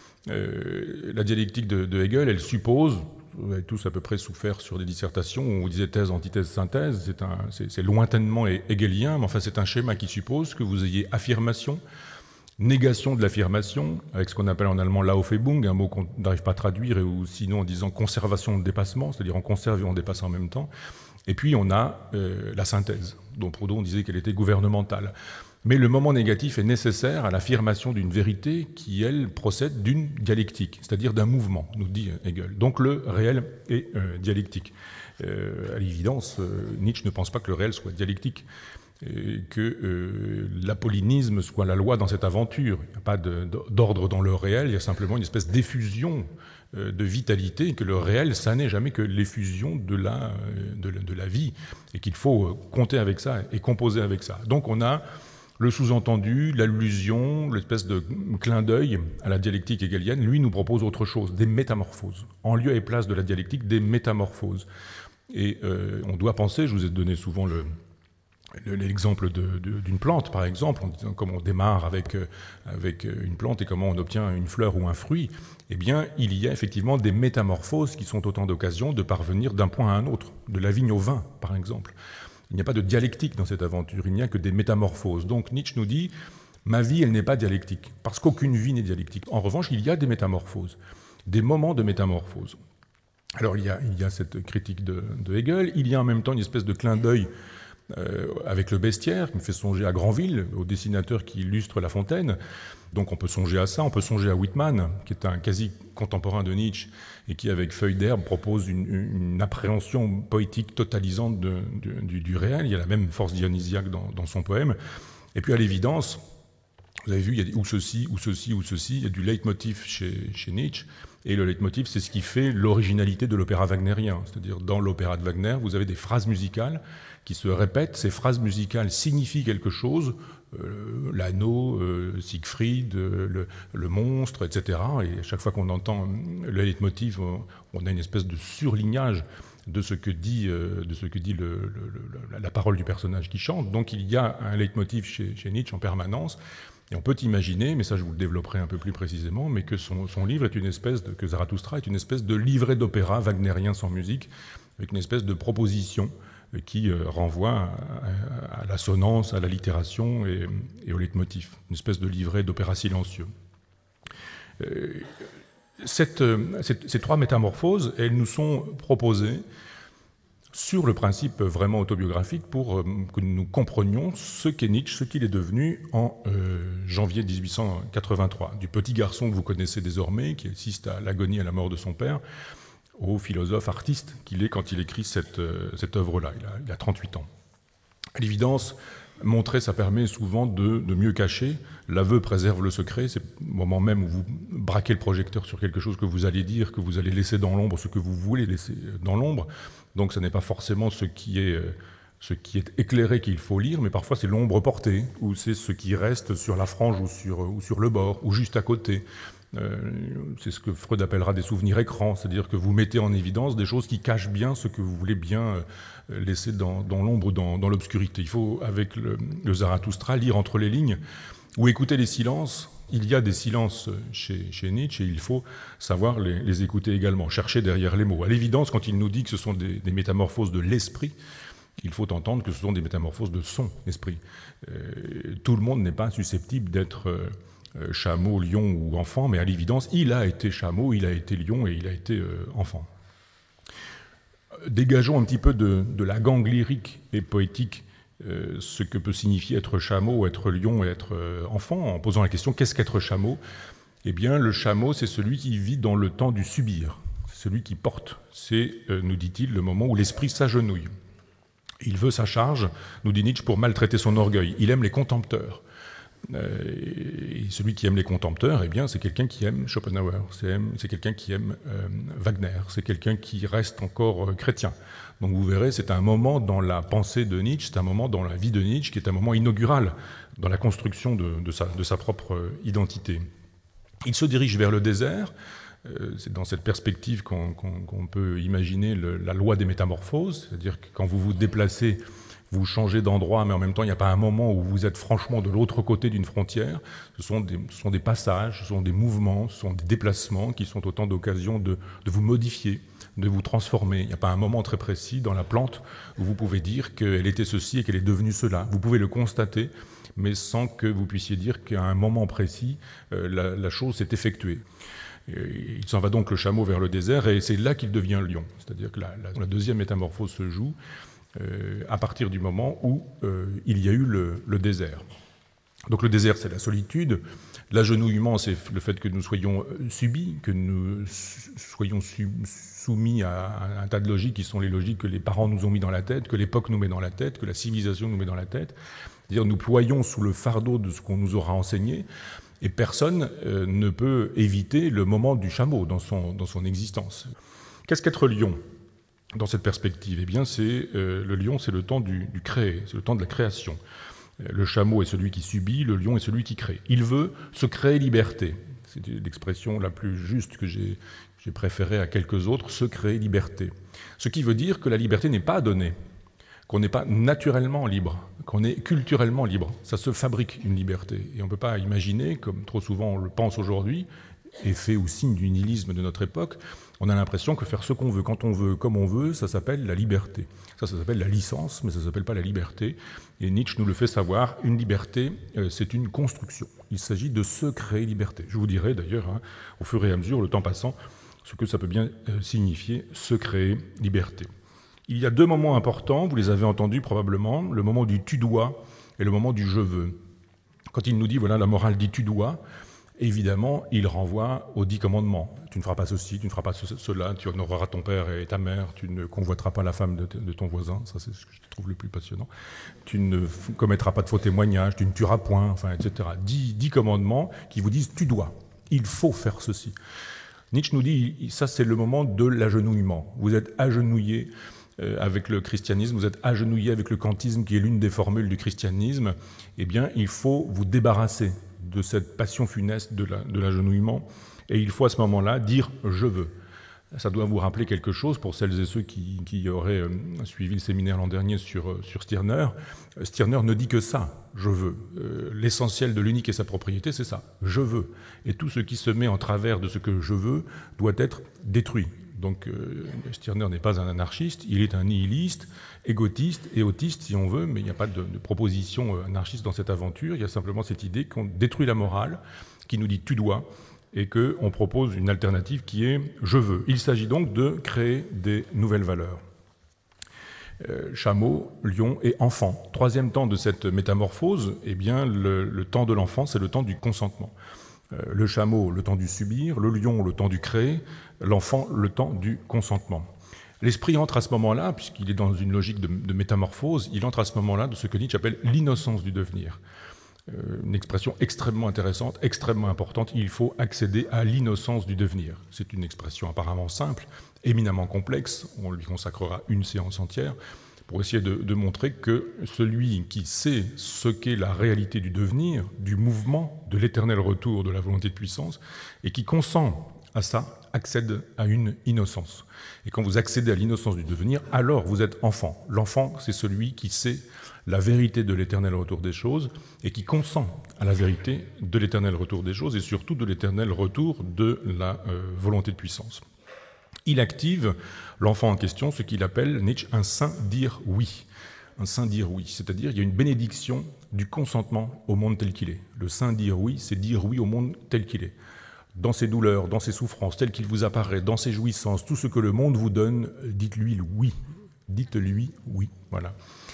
La dialectique de Hegel, elle suppose, vous avez tous à peu près souffert sur des dissertations où on disait thèse, antithèse, synthèse, c'est lointainement hegelien, mais enfin c'est un schéma qui suppose que vous ayez affirmation, négation de l'affirmation, avec ce qu'on appelle en allemand l'Aufhebung, un mot qu'on n'arrive pas à traduire, ou sinon en disant conservation de dépassement, c'est-à-dire on conserve et on dépasse en même temps. Et puis on a la synthèse, dont Proudhon disait qu'elle était gouvernementale. Mais le moment négatif est nécessaire à l'affirmation d'une vérité qui, elle, procède d'une dialectique, c'est-à-dire d'un mouvement, nous dit Hegel. Donc le réel est dialectique. À l'évidence, Nietzsche ne pense pas que le réel soit dialectique, que l'apollinisme soit la loi dans cette aventure. Il n'y a pas d'ordre dans le réel, il y a simplement une espèce d'effusion de vitalité, et que le réel, ça n'est jamais que l'effusion de la vie, et qu'il faut compter avec ça et composer avec ça. Donc on a le sous-entendu, l'allusion, l'espèce de clin d'œil à la dialectique hegelienne. Lui nous propose autre chose, des métamorphoses. En lieu et place de la dialectique, des métamorphoses. Et on doit penser, je vous ai donné souvent l'exemple d'une plante, par exemple, en disant comment on démarre avec une plante et comment on obtient une fleur ou un fruit. Eh bien, il y a effectivement des métamorphoses qui sont autant d'occasions de parvenir d'un point à un autre, de la vigne au vin, par exemple. Il n'y a pas de dialectique dans cette aventure, il n'y a que des métamorphoses. Donc Nietzsche nous dit, ma vie, elle n'est pas dialectique, parce qu'aucune vie n'est dialectique. En revanche, il y a des métamorphoses, des moments de métamorphose. Alors il y a cette critique de Hegel, il y a en même temps une espèce de clin d'œil avec le bestiaire, qui me fait songer à Granville, au dessinateur qui illustre La Fontaine. Donc on peut songer à ça, on peut songer à Whitman, qui est un quasi-contemporain de Nietzsche, et qui, avec Feuilles d'herbe, propose une appréhension poétique totalisante du réel. Il y a la même force dionysiaque dans son poème. Et puis à l'évidence, vous avez vu, il y a des ou ceci, ou ceci, ou ceci, il y a du leitmotiv chez Nietzsche, et le leitmotiv, c'est ce qui fait l'originalité de l'opéra wagnérien. C'est-à-dire, dans l'opéra de Wagner, vous avez des phrases musicales qui se répètent. Ces phrases musicales signifient quelque chose, l'anneau, Siegfried, le monstre, etc. Et à chaque fois qu'on entend le leitmotiv, on a une espèce de surlignage de ce que dit la parole du personnage qui chante. Donc il y a un leitmotiv chez Nietzsche en permanence. Et on peut imaginer, mais ça je vous le développerai un peu plus précisément, mais que son livre est une espèce que Zarathustra est une espèce de livret d'opéra wagnérien sans musique, avec une espèce de proposition qui renvoie à l'assonance, à l'allitération et au leitmotiv, une espèce de livret d'opéra silencieux. Ces 3 métamorphoses, elles nous sont proposées sur le principe vraiment autobiographique pour que nous comprenions ce qu'est Nietzsche, ce qu'il est devenu en janvier 1883. Du petit garçon que vous connaissez désormais, qui assiste à l'agonie, à la mort de son père, au philosophe artiste qu'il est quand il écrit cette œuvre-là. Il a 38 ans. À l'évidence, montrer, ça permet souvent de mieux cacher. L'aveu préserve le secret. C'est le moment même où vous braquez le projecteur sur quelque chose que vous allez dire, que vous allez laisser dans l'ombre, ce que vous voulez laisser dans l'ombre. Donc ce n'est pas forcément ce qui est éclairé qu'il faut lire, mais parfois c'est l'ombre portée, ou c'est ce qui reste sur la frange ou sur le bord, ou juste à côté. C'est ce que Freud appellera des souvenirs écrans, c'est-à-dire que vous mettez en évidence des choses qui cachent bien ce que vous voulez bien laisser dans l'ombre ou dans l'obscurité. Il faut, avec le Zarathustra, lire entre les lignes ou écouter les silences. Il y a des silences chez Nietzsche et il faut savoir les écouter également, chercher derrière les mots. À l'évidence, quand il nous dit que ce sont des métamorphoses de l'esprit, il faut entendre que ce sont des métamorphoses de son esprit. Tout le monde n'est pas susceptible d'être chameau, lion ou enfant, mais à l'évidence, il a été chameau, il a été lion et il a été enfant. Dégageons un petit peu de la gangue lyrique et poétique ce que peut signifier être chameau, être lion et être enfant, en posant la question « qu'est-ce qu'être chameau ?» Eh bien, le chameau, c'est celui qui vit dans le temps du subir, c'est celui qui porte. C'est, nous dit-il, le moment où l'esprit s'agenouille. Il veut sa charge, nous dit Nietzsche, pour maltraiter son orgueil. Il aime les contempteurs. Et celui qui aime les contempteurs, eh bien, c'est quelqu'un qui aime Schopenhauer, c'est quelqu'un qui aime Wagner, c'est quelqu'un qui reste encore chrétien. Donc vous verrez, c'est un moment dans la pensée de Nietzsche, c'est un moment dans la vie de Nietzsche qui est un moment inaugural dans la construction de sa propre identité. Il se dirige vers le désert. C'est dans cette perspective qu'on peut imaginer la loi des métamorphoses, c'est-à-dire que quand vous vous déplacez, vous changez d'endroit, mais en même temps, il n'y a pas un moment où vous êtes franchement de l'autre côté d'une frontière. Ce sont des passages, ce sont des mouvements, ce sont des déplacements qui sont autant d'occasions de vous modifier, de vous transformer. Il n'y a pas un moment très précis dans la plante où vous pouvez dire qu'elle était ceci et qu'elle est devenue cela. Vous pouvez le constater, mais sans que vous puissiez dire qu'à un moment précis, la chose s'est effectuée. Il s'en va donc le chameau vers le désert et c'est là qu'il devient lion. C'est-à-dire que la deuxième métamorphose se joue à partir du moment où il y a eu le désert. Donc le désert, c'est la solitude. L'agenouillement, c'est le fait que nous soyons subis, que nous soyons soumis à un tas de logiques qui sont les logiques que les parents nous ont mis dans la tête, que l'époque nous met dans la tête, que la civilisation nous met dans la tête. C'est-à-dire nous ployons sous le fardeau de ce qu'on nous aura enseigné. Et personne ne peut éviter le moment du chameau dans son existence. Qu'est-ce qu'être lion dans cette perspective? Eh bien, le lion, c'est le temps du créer, c'est le temps de la création. Le chameau est celui qui subit, le lion est celui qui crée. Il veut se créer liberté. C'est l'expression la plus juste que j'ai préférée à quelques autres, se créer liberté. Ce qui veut dire que la liberté n'est pas donnée, qu'on n'est pas naturellement libre, qu'on est culturellement libre. Ça se fabrique, une liberté. Et on ne peut pas imaginer, comme trop souvent on le pense aujourd'hui, effet ou signe du nihilisme de notre époque, on a l'impression que faire ce qu'on veut, quand on veut, comme on veut, ça s'appelle la liberté. Ça s'appelle la licence, mais ça ne s'appelle pas la liberté. Et Nietzsche nous le fait savoir, une liberté, c'est une construction. Il s'agit de se créer liberté. Je vous dirai d'ailleurs, au fur et à mesure, le temps passant, ce que ça peut bien signifier, se créer liberté. Il y a deux moments importants, vous les avez entendus probablement, le moment du « tu dois » et le moment du « je veux ». Quand il nous dit, voilà, la morale dit « tu dois », évidemment, il renvoie aux 10 commandements. Tu ne feras pas ceci, tu ne feras pas cela, tu honoreras ton père et ta mère, tu ne convoiteras pas la femme de ton voisin, ça c'est ce que je trouve le plus passionnant. Tu ne commettras pas de faux témoignages, tu ne tueras point, enfin, etc. 10 commandements qui vous disent « tu dois », il faut faire ceci. Nietzsche nous dit, ça c'est le moment de l'agenouillement. Vous êtes agenouillé avec le christianisme, vous êtes agenouillé avec le kantisme qui est l'une des formules du christianisme, eh bien il faut vous débarrasser de cette passion funeste de l'agenouillement et il faut à ce moment-là dire « je veux ». Ça doit vous rappeler quelque chose pour celles et ceux qui auraient suivi le séminaire l'an dernier sur Stirner. Stirner ne dit que ça, « je veux ». L'essentiel de l'unique et sa propriété, c'est ça, « je veux ». Et tout ce qui se met en travers de ce que je veux doit être détruit. Donc Stirner n'est pas un anarchiste, il est un nihiliste, égotiste et autiste si on veut, mais il n'y a pas de proposition anarchiste dans cette aventure, il y a simplement cette idée qu'on détruit la morale, qui nous dit « tu dois », et qu'on propose une alternative qui est « je veux ». Il s'agit donc de créer des nouvelles valeurs. Chameau, lion et enfant. Troisième temps de cette métamorphose, eh bien, le temps de l'enfant, c'est le temps du consentement. Le chameau, le temps du subir, le lion, le temps du créer, l'enfant, le temps du consentement. L'esprit entre à ce moment-là, puisqu'il est dans une logique de métamorphose, il entre à ce moment-là de ce que Nietzsche appelle l'innocence du devenir. Une expression extrêmement intéressante, extrêmement importante, il faut accéder à l'innocence du devenir. C'est une expression apparemment simple, éminemment complexe, on lui consacrera une séance entière, pour essayer de montrer que celui qui sait ce qu'est la réalité du devenir, du mouvement, de l'éternel retour de la volonté de puissance, et qui consent à ça, accède à une innocence. Et quand vous accédez à l'innocence du devenir, alors vous êtes enfant. L'enfant, c'est celui qui sait la vérité de l'éternel retour des choses et qui consent à la vérité de l'éternel retour des choses et surtout de l'éternel retour de la volonté de puissance. Il active, l'enfant en question, ce qu'il appelle, Nietzsche, un saint dire oui. Un saint dire oui, c'est-à-dire il y a une bénédiction du consentement au monde tel qu'il est. Le saint dire oui, c'est dire oui au monde tel qu'il est. Dans ses douleurs, dans ses souffrances, tel qu'il vous apparaît, dans ses jouissances, tout ce que le monde vous donne, dites-lui oui. Dites-lui oui, voilà.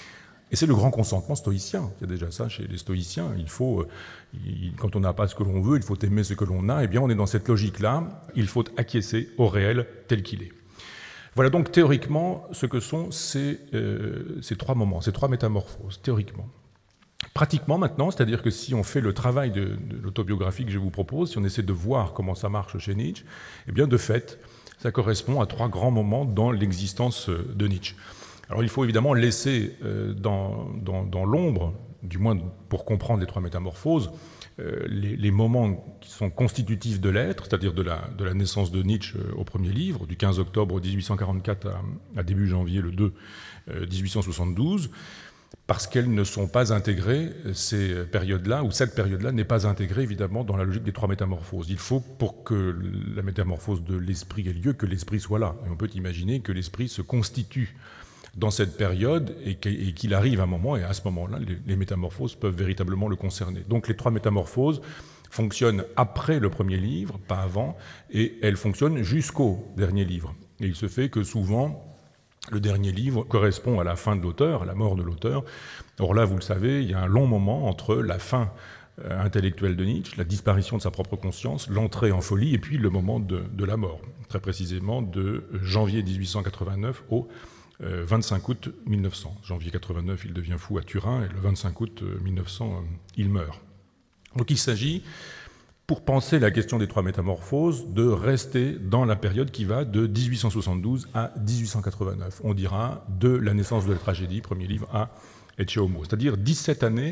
Et c'est le grand consentement stoïcien. Il y a déjà ça chez les stoïciens. Quand on n'a pas ce que l'on veut, il faut aimer ce que l'on a. Eh bien, on est dans cette logique-là. Il faut acquiescer au réel tel qu'il est. Voilà donc théoriquement ce que sont ces trois moments, ces trois métamorphoses, théoriquement. Pratiquement maintenant, c'est-à-dire que si on fait le travail de l'autobiographie que je vous propose, si on essaie de voir comment ça marche chez Nietzsche, eh bien de fait, ça correspond à trois grands moments dans l'existence de Nietzsche. Alors il faut évidemment laisser dans l'ombre, du moins pour comprendre les trois métamorphoses, les moments qui sont constitutifs de l'être, c'est-à-dire de la naissance de Nietzsche au premier livre, du 15 octobre 1844 à début janvier le 2 1872, parce qu'elles ne sont pas intégrées, ces périodes-là, ou cette période-là n'est pas intégrée évidemment dans la logique des trois métamorphoses. Il faut, pour que la métamorphose de l'esprit ait lieu, que l'esprit soit là. Et on peut imaginer que l'esprit se constitue dans cette période et qu'il arrive à un moment, et à ce moment-là, les métamorphoses peuvent véritablement le concerner. Donc les trois métamorphoses fonctionnent après le premier livre, pas avant, et elles fonctionnent jusqu'au dernier livre. Et il se fait que souvent, le dernier livre correspond à la fin de l'auteur, à la mort de l'auteur. Or là, vous le savez, il y a un long moment entre la fin intellectuelle de Nietzsche, la disparition de sa propre conscience, l'entrée en folie, et puis le moment de la mort, très précisément de janvier 1889 au 25 août 1900. Janvier 89, il devient fou à Turin, et le 25 août 1900, il meurt. Donc il s'agit, pour penser la question des trois métamorphoses, de rester dans la période qui va de 1872 à 1889. On dira de la naissance de la tragédie, premier livre, à Ecce Homo, c'est-à-dire 17 années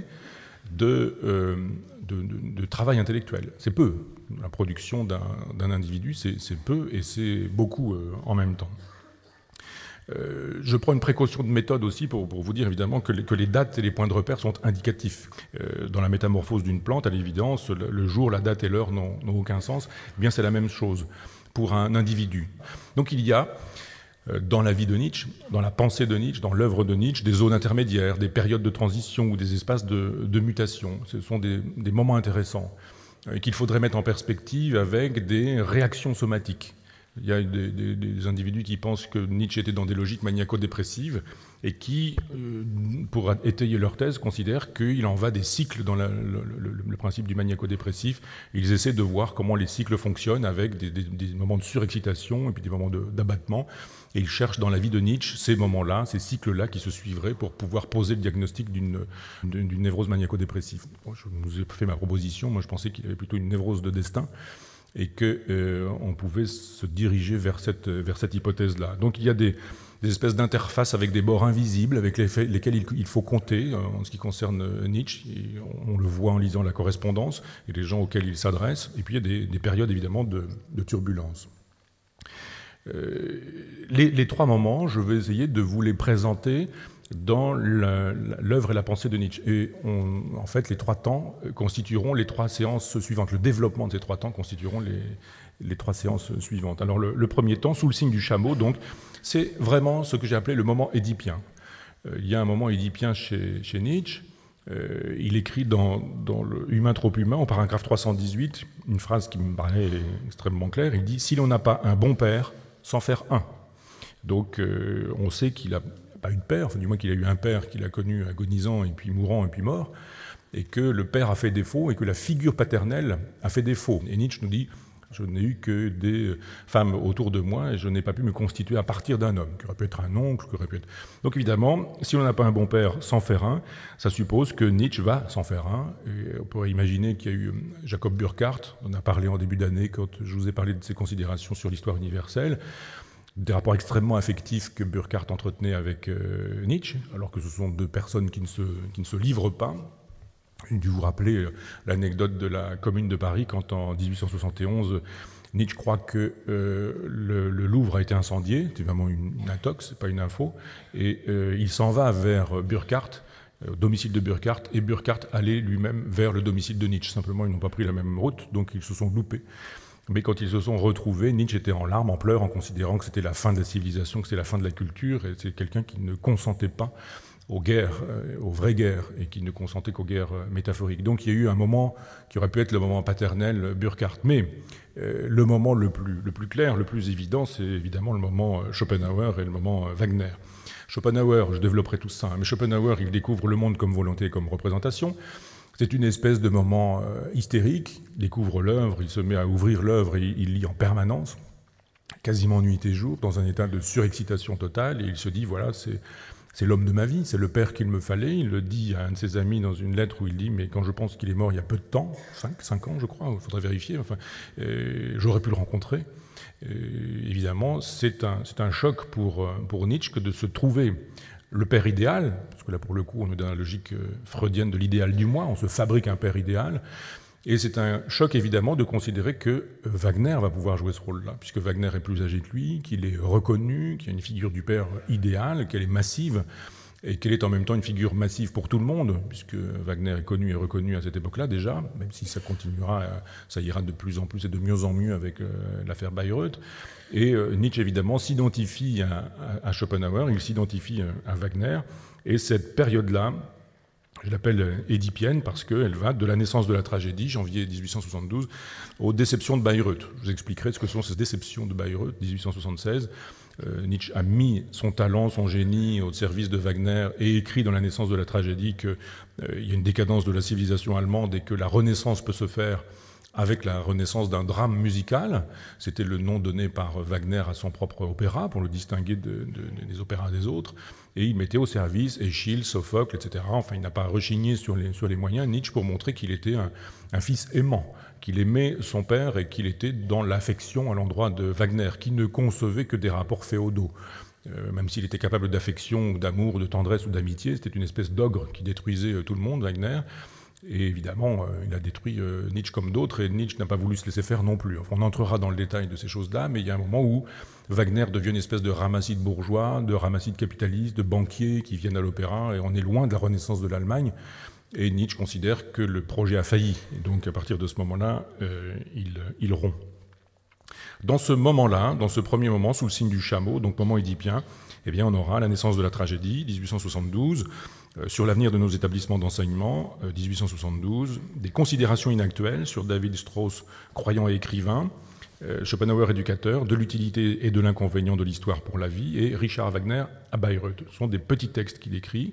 de travail intellectuel. C'est peu. La production d'un individu, c'est peu et c'est beaucoup en même temps. Je prends une précaution de méthode aussi pour vous dire évidemment que les dates et les points de repère sont indicatifs. Dans la métamorphose d'une plante, à l'évidence, le jour, la date et l'heure n'ont aucun sens. Eh bien, c'est la même chose pour un individu. Donc il y a dans la vie de Nietzsche, dans la pensée de Nietzsche, dans l'œuvre de Nietzsche, des zones intermédiaires, des périodes de transition ou des espaces de mutation. Ce sont des moments intéressants qu'il faudrait mettre en perspective avec des réactions somatiques. Il y a des individus qui pensent que Nietzsche était dans des logiques maniaco-dépressives et qui, pour étayer leur thèse, considèrent qu'il en va des cycles dans le principe du maniaco-dépressif. Ils essaient de voir comment les cycles fonctionnent avec des moments de surexcitation et puis des moments d'abattement. Et ils cherchent dans la vie de Nietzsche ces moments-là, ces cycles-là qui se suivraient pour pouvoir poser le diagnostic d'une névrose maniaco-dépressive. Bon, je vous ai fait ma proposition. Moi, je pensais qu'il y avait plutôt une névrose de destin et qu'on pouvait se diriger vers cette hypothèse-là. Donc il y a des espèces d'interfaces avec des bords invisibles avec lesquels il faut compter en ce qui concerne Nietzsche. Et on le voit en lisant la correspondance et les gens auxquels il s'adresse. Et puis il y a des périodes évidemment de turbulence. Les trois moments, je vais essayer de vous les présenter dans l'œuvre et la pensée de Nietzsche. Et en fait, les trois temps constitueront les trois séances suivantes. Le développement de ces trois temps constitueront les trois séances suivantes. Alors le premier temps, sous le signe du chameau, donc, c'est vraiment ce que j'ai appelé le moment édipien. Il y a un moment édipien chez Nietzsche. Il écrit dans le Humain trop humain, au paragraphe 318, une phrase qui me paraît extrêmement claire. Il dit « Si l'on n'a pas un bon père, s'en faire un ». Donc on sait qu'il a pas eu de père, enfin du moins qu'il a eu un père qu'il a connu agonisant et puis mourant et puis mort, et que le père a fait défaut et que la figure paternelle a fait défaut. Et Nietzsche nous dit « Je n'ai eu que des femmes autour de moi et je n'ai pas pu me constituer à partir d'un homme, qui aurait pu être un oncle, qui aurait pu être... » Donc évidemment, si on n'a pas un bon père, s'en faire un, ça suppose que Nietzsche va s'en faire un. Et on pourrait imaginer qu'il y a eu Jacob Burckhardt, on a parlé en début d'année quand je vous ai parlé de ses considérations sur l'histoire universelle, des rapports extrêmement affectifs que Burckhardt entretenait avec Nietzsche, alors que ce sont deux personnes qui ne se livrent pas. J'ai dû vous rappeler l'anecdote de la Commune de Paris, quand en 1871, Nietzsche croit que le Louvre a été incendié. C'est vraiment une intox, c'est pas une info. Et il s'en va vers Burckhardt, au domicile de Burckhardt, et Burckhardt allait lui-même vers le domicile de Nietzsche. Simplement, ils n'ont pas pris la même route, donc ils se sont loupés. Mais quand ils se sont retrouvés, Nietzsche était en larmes, en pleurs, en considérant que c'était la fin de la civilisation, que c'était la fin de la culture, et c'est quelqu'un qui ne consentait pas aux guerres, aux vraies guerres, et qui ne consentait qu'aux guerres métaphoriques. Donc il y a eu un moment qui aurait pu être le moment paternel Burckhardt. Mais le moment le plus clair, le plus évident, c'est évidemment le moment Schopenhauer et le moment Wagner. Schopenhauer, je développerai tout ça, mais Schopenhauer, il découvre le monde comme volonté, comme représentation. C'est une espèce de moment hystérique. Il découvre l'œuvre, il se met à ouvrir l'œuvre et il lit en permanence, quasiment nuit et jour, dans un état de surexcitation totale, et il se dit, voilà, c'est l'homme de ma vie, c'est le père qu'il me fallait. Il le dit à un de ses amis dans une lettre où il dit « Mais quand je pense qu'il est mort il y a peu de temps, 5 ans je crois, il faudrait vérifier, enfin, j'aurais pu le rencontrer ». Évidemment, c'est un choc pour Nietzsche que de se trouver le père idéal, parce que là pour le coup on est dans la logique freudienne de l'idéal du moi, on se fabrique un père idéal. Et c'est un choc évidemment de considérer que Wagner va pouvoir jouer ce rôle-là, puisque Wagner est plus âgé que lui, qu'il est reconnu, qu'il y a une figure du père idéale, qu'elle est massive, et qu'elle est en même temps une figure massive pour tout le monde, puisque Wagner est connu et reconnu à cette époque-là déjà, même si ça continuera, ça ira de plus en plus et de mieux en mieux avec l'affaire Bayreuth. Et Nietzsche évidemment s'identifie à Schopenhauer, il s'identifie à Wagner, et cette période-là, je l'appelle édipienne parce qu'elle va de la naissance de la tragédie, janvier 1872, aux déceptions de Bayreuth. Je vous expliquerai ce que sont ces déceptions de Bayreuth, 1876. Nietzsche a mis son talent, son génie au service de Wagner et écrit dans la naissance de la tragédie qu'il y a une décadence de la civilisation allemande et que la renaissance peut se faire avec la renaissance d'un drame musical. C'était le nom donné par Wagner à son propre opéra, pour le distinguer des opéras des autres. Et il mettait au service Eschyle, Sophocle, etc. Enfin, il n'a pas rechigné sur les moyens, Nietzsche, pour montrer qu'il était un fils aimant, qu'il aimait son père et qu'il était dans l'affection à l'endroit de Wagner, qui ne concevait que des rapports féodaux. Même s'il était capable d'affection, d'amour, de tendresse ou d'amitié, c'était une espèce d'ogre qui détruisait tout le monde, Wagner. Et évidemment, il a détruit Nietzsche comme d'autres, et Nietzsche n'a pas voulu se laisser faire non plus. Enfin, on entrera dans le détail de ces choses-là, mais il y a un moment où Wagner devient une espèce de ramassis de bourgeois, de ramassis de capitalistes, de banquiers qui viennent à l'opéra, et on est loin de la renaissance de l'Allemagne. Et Nietzsche considère que le projet a failli. Et donc, à partir de ce moment-là, il rompt. Dans ce moment-là, dans ce premier moment, sous le signe du chameau, donc moment édipien, eh bien, on aura la naissance de la tragédie, 1872, sur l'avenir de nos établissements d'enseignement, 1872, des considérations inactuelles sur David Strauss, croyant et écrivain, Schopenhauer, éducateur, de l'utilité et de l'inconvénient de l'histoire pour la vie, et Richard Wagner à Bayreuth. Ce sont des petits textes qu'il écrit,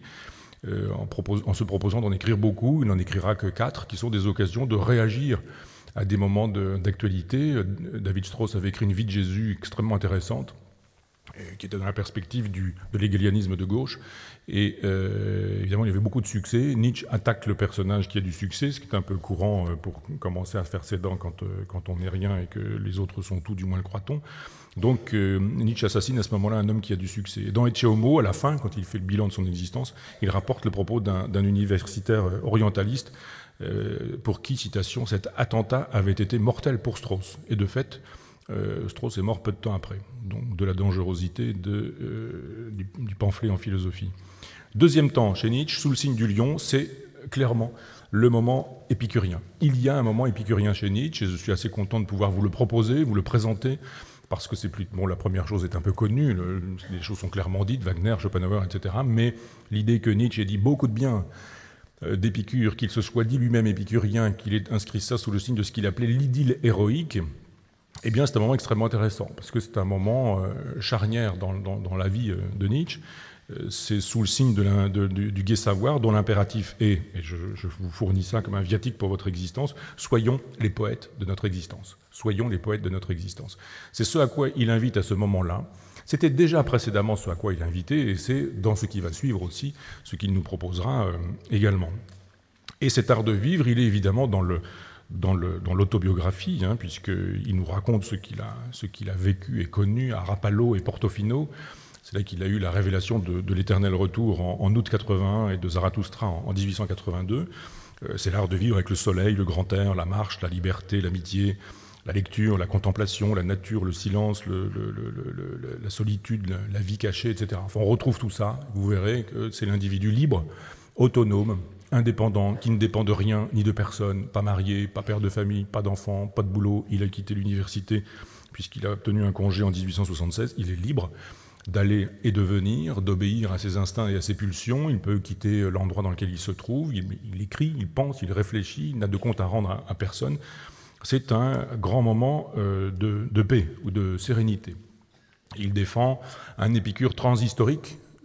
en se proposant d'en écrire beaucoup. Il n'en écrira que 4, qui sont des occasions de réagir à des moments d'actualité. David Strauss avait écrit une vie de Jésus extrêmement intéressante, qui était dans la perspective de l'hégélianisme de gauche. Et évidemment, il y avait beaucoup de succès. Nietzsche attaque le personnage qui a du succès, ce qui est un peu courant pour commencer à faire ses dents quand on n'est rien et que les autres sont tout, du moins le croit-on. Donc Nietzsche assassine à ce moment-là un homme qui a du succès. Et dans Ecce Homo, à la fin, quand il fait le bilan de son existence, il rapporte le propos d'un universitaire orientaliste pour qui, citation, cet attentat avait été mortel pour Strauss. Et de fait, Strauss est mort peu de temps après, donc de la dangerosité du pamphlet en philosophie. Deuxième temps, chez Nietzsche, sous le signe du lion, c'est clairement le moment épicurien. Il y a un moment épicurien chez Nietzsche, et je suis assez content de pouvoir vous le proposer, vous le présenter, parce que c'est plus... Bon, la première chose est un peu connue, les choses sont clairement dites, Wagner, Schopenhauer, etc., mais l'idée que Nietzsche ait dit beaucoup de bien d'Épicure, qu'il se soit dit lui-même épicurien, qu'il ait inscrit ça sous le signe de ce qu'il appelait l'idylle héroïque, eh bien, c'est un moment extrêmement intéressant, parce que c'est un moment charnière dans la vie de Nietzsche. C'est sous le signe du gai savoir, dont l'impératif est, et je vous fournis ça comme un viatique pour votre existence, soyons les poètes de notre existence. Soyons les poètes de notre existence. C'est ce à quoi il invite à ce moment-là. C'était déjà précédemment ce à quoi il invitait, et c'est dans ce qui va suivre aussi ce qu'il nous proposera également. Et cet art de vivre, il est évidemment dans l'autobiographie, puisqu'il nous raconte ce qu'il a vécu et connu à Rapallo et Portofino. C'est là qu'il a eu la révélation de l'éternel retour en août 81 et de Zarathustra en 1882. C'est l'art de vivre avec le soleil, le grand air, la marche, la liberté, l'amitié, la lecture, la contemplation, la nature, le silence, la solitude, la vie cachée, etc. Enfin, on retrouve tout ça. Vous verrez que c'est l'individu libre, autonome, indépendant, qui ne dépend de rien ni de personne, pas marié, pas père de famille, pas d'enfant, pas de boulot. Il a quitté l'université puisqu'il a obtenu un congé en 1876. Il est libre d'aller et de venir, d'obéir à ses instincts et à ses pulsions. Il peut quitter l'endroit dans lequel il se trouve. Il écrit, il pense, il réfléchit. Il n'a de compte à rendre à personne. C'est un grand moment de paix ou de sérénité. Il défend un Épicure transhistorique,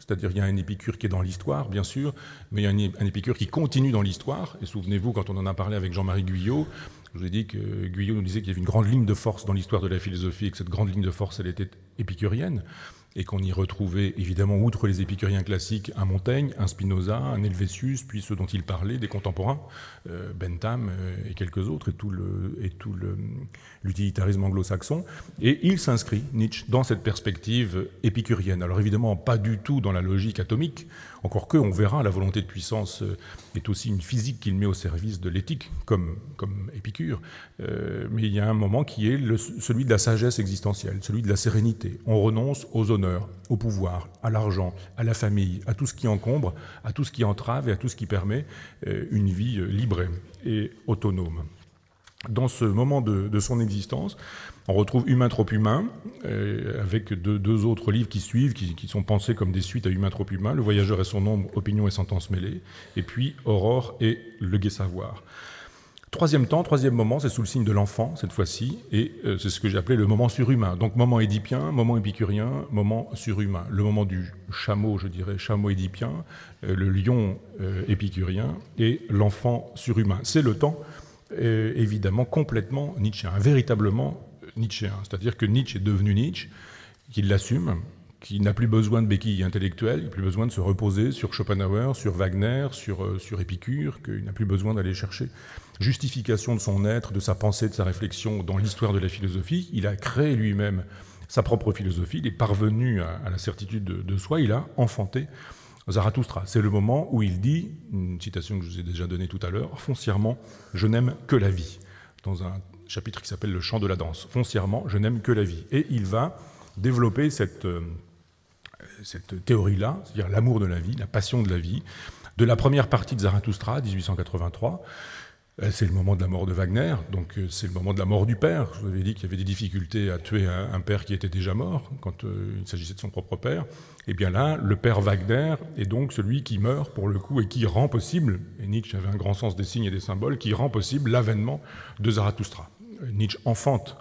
c'est-à-dire il y a un Épicure qui est dans l'histoire, bien sûr, mais il y a un Épicure qui continue dans l'histoire. Et souvenez-vous, quand on en a parlé avec Jean-Marie Guyot, je vous ai dit que Guyot nous disait qu'il y avait une grande ligne de force dans l'histoire de la philosophie et que cette grande ligne de force, elle était épicurienne, et qu'on y retrouvait évidemment, outre les épicuriens classiques, un Montaigne, un Spinoza, un Helvétius, puis ceux dont il parlait, des contemporains, Bentham et quelques autres, et tout l'utilitarisme anglo-saxon. Et il s'inscrit, Nietzsche, dans cette perspective épicurienne. Alors évidemment, pas du tout dans la logique atomique, encore que, on verra, la volonté de puissance est aussi une physique qu'il met au service de l'éthique, comme Épicure. Mais il y a un moment qui est celui de la sagesse existentielle, celui de la sérénité. On renonce aux honneurs, au pouvoir, à l'argent, à la famille, à tout ce qui encombre, à tout ce qui entrave et à tout ce qui permet une vie libre et autonome. Dans ce moment de son existence, on retrouve Humain trop humain, avec deux autres livres qui suivent, qui sont pensés comme des suites à Humain trop humain, Le voyageur et son ombre, Opinions et sentences mêlées, et puis Aurore et Le gai savoir. Troisième moment, c'est sous le signe de l'enfant, cette fois-ci, et c'est ce que j'ai appelé le moment surhumain. Donc moment édipien, moment épicurien, moment surhumain. Le moment du chameau, je dirais, chameau édipien, le lion épicurien, et l'enfant surhumain. C'est le temps, évidemment, complètement nietzschéen, véritablement nietzschéen. C'est-à-dire que Nietzsche est devenu Nietzsche, qu'il l'assume, qui n'a plus besoin de béquilles intellectuelles, il n'a plus besoin de se reposer sur Schopenhauer, sur Wagner, sur Épicure, qu'il n'a plus besoin d'aller chercher justification de son être, de sa pensée, de sa réflexion dans l'histoire de la philosophie. Il a créé lui-même sa propre philosophie, il est parvenu à la certitude de soi, il a enfanté Zarathustra. C'est le moment où il dit, une citation que je vous ai déjà donnée tout à l'heure, « Foncièrement, je n'aime que la vie », dans un chapitre qui s'appelle « Le chant de la danse ». « Foncièrement, je n'aime que la vie ». Et il va développer cette théorie-là, c'est-à-dire l'amour de la vie, la passion de la vie, de la première partie de Zarathustra, 1883. C'est le moment de la mort de Wagner, donc c'est le moment de la mort du père. Je vous avais dit qu'il y avait des difficultés à tuer un père qui était déjà mort, quand il s'agissait de son propre père. Et bien là, le père Wagner est donc celui qui meurt, pour le coup, et qui rend possible, et Nietzsche avait un grand sens des signes et des symboles, qui rend possible l'avènement de Zarathustra. Nietzsche enfante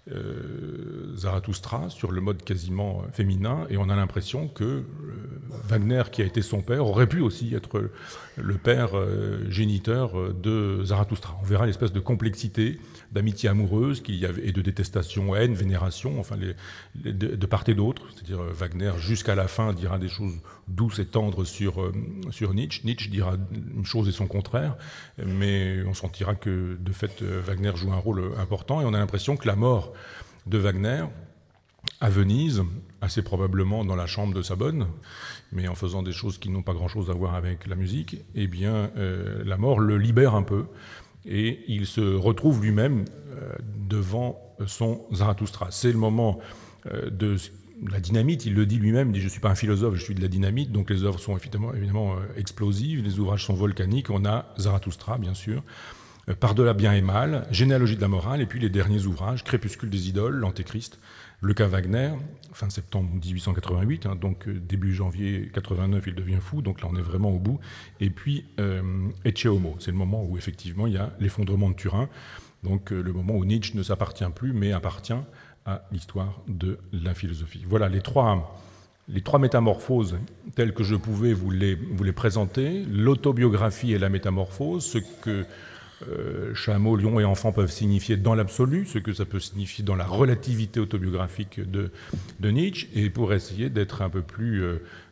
Zarathustra sur le mode quasiment féminin, et on a l'impression que Wagner, qui a été son père, aurait pu aussi être le père géniteur de Zarathustra. On verra l'espèce de complexité, d'amitié amoureuse qu'il y avait, et de détestation, haine, vénération, enfin de part et d'autre. C'est-à-dire Wagner, jusqu'à la fin, dira des choses douces et tendres sur Nietzsche. Nietzsche dira une chose et son contraire, mais on sentira que, de fait, Wagner joue un rôle important, et on a l'impression que la mort de Wagner à Venise, assez probablement dans la chambre de sa bonne, mais en faisant des choses qui n'ont pas grand-chose à voir avec la musique, eh bien, la mort le libère un peu, et il se retrouve lui-même devant son Zarathustra. C'est le moment de la dynamite, il le dit lui-même, il dit « je ne suis pas un philosophe, je suis de la dynamite », donc les œuvres sont évidemment explosives, les ouvrages sont volcaniques, on a Zarathustra, bien sûr, Par-delà bien et mal, Généalogie de la morale, et puis les derniers ouvrages, Crépuscule des idoles, L'Antéchrist, le cas Wagner, fin septembre 1888, donc début janvier 89, il devient fou, donc là on est vraiment au bout, et puis Ecce Homo, c'est le moment où effectivement il y a l'effondrement de Turin, donc le moment où Nietzsche ne s'appartient plus, mais appartient à l'histoire de la philosophie. Voilà les trois métamorphoses telles que je pouvais vous les présenter, l'autobiographie et la métamorphose, ce que chameau, lion et enfant peuvent signifier dans l'absolu, ce que ça peut signifier dans la relativité autobiographique de Nietzsche, et pour essayer d'être un peu plus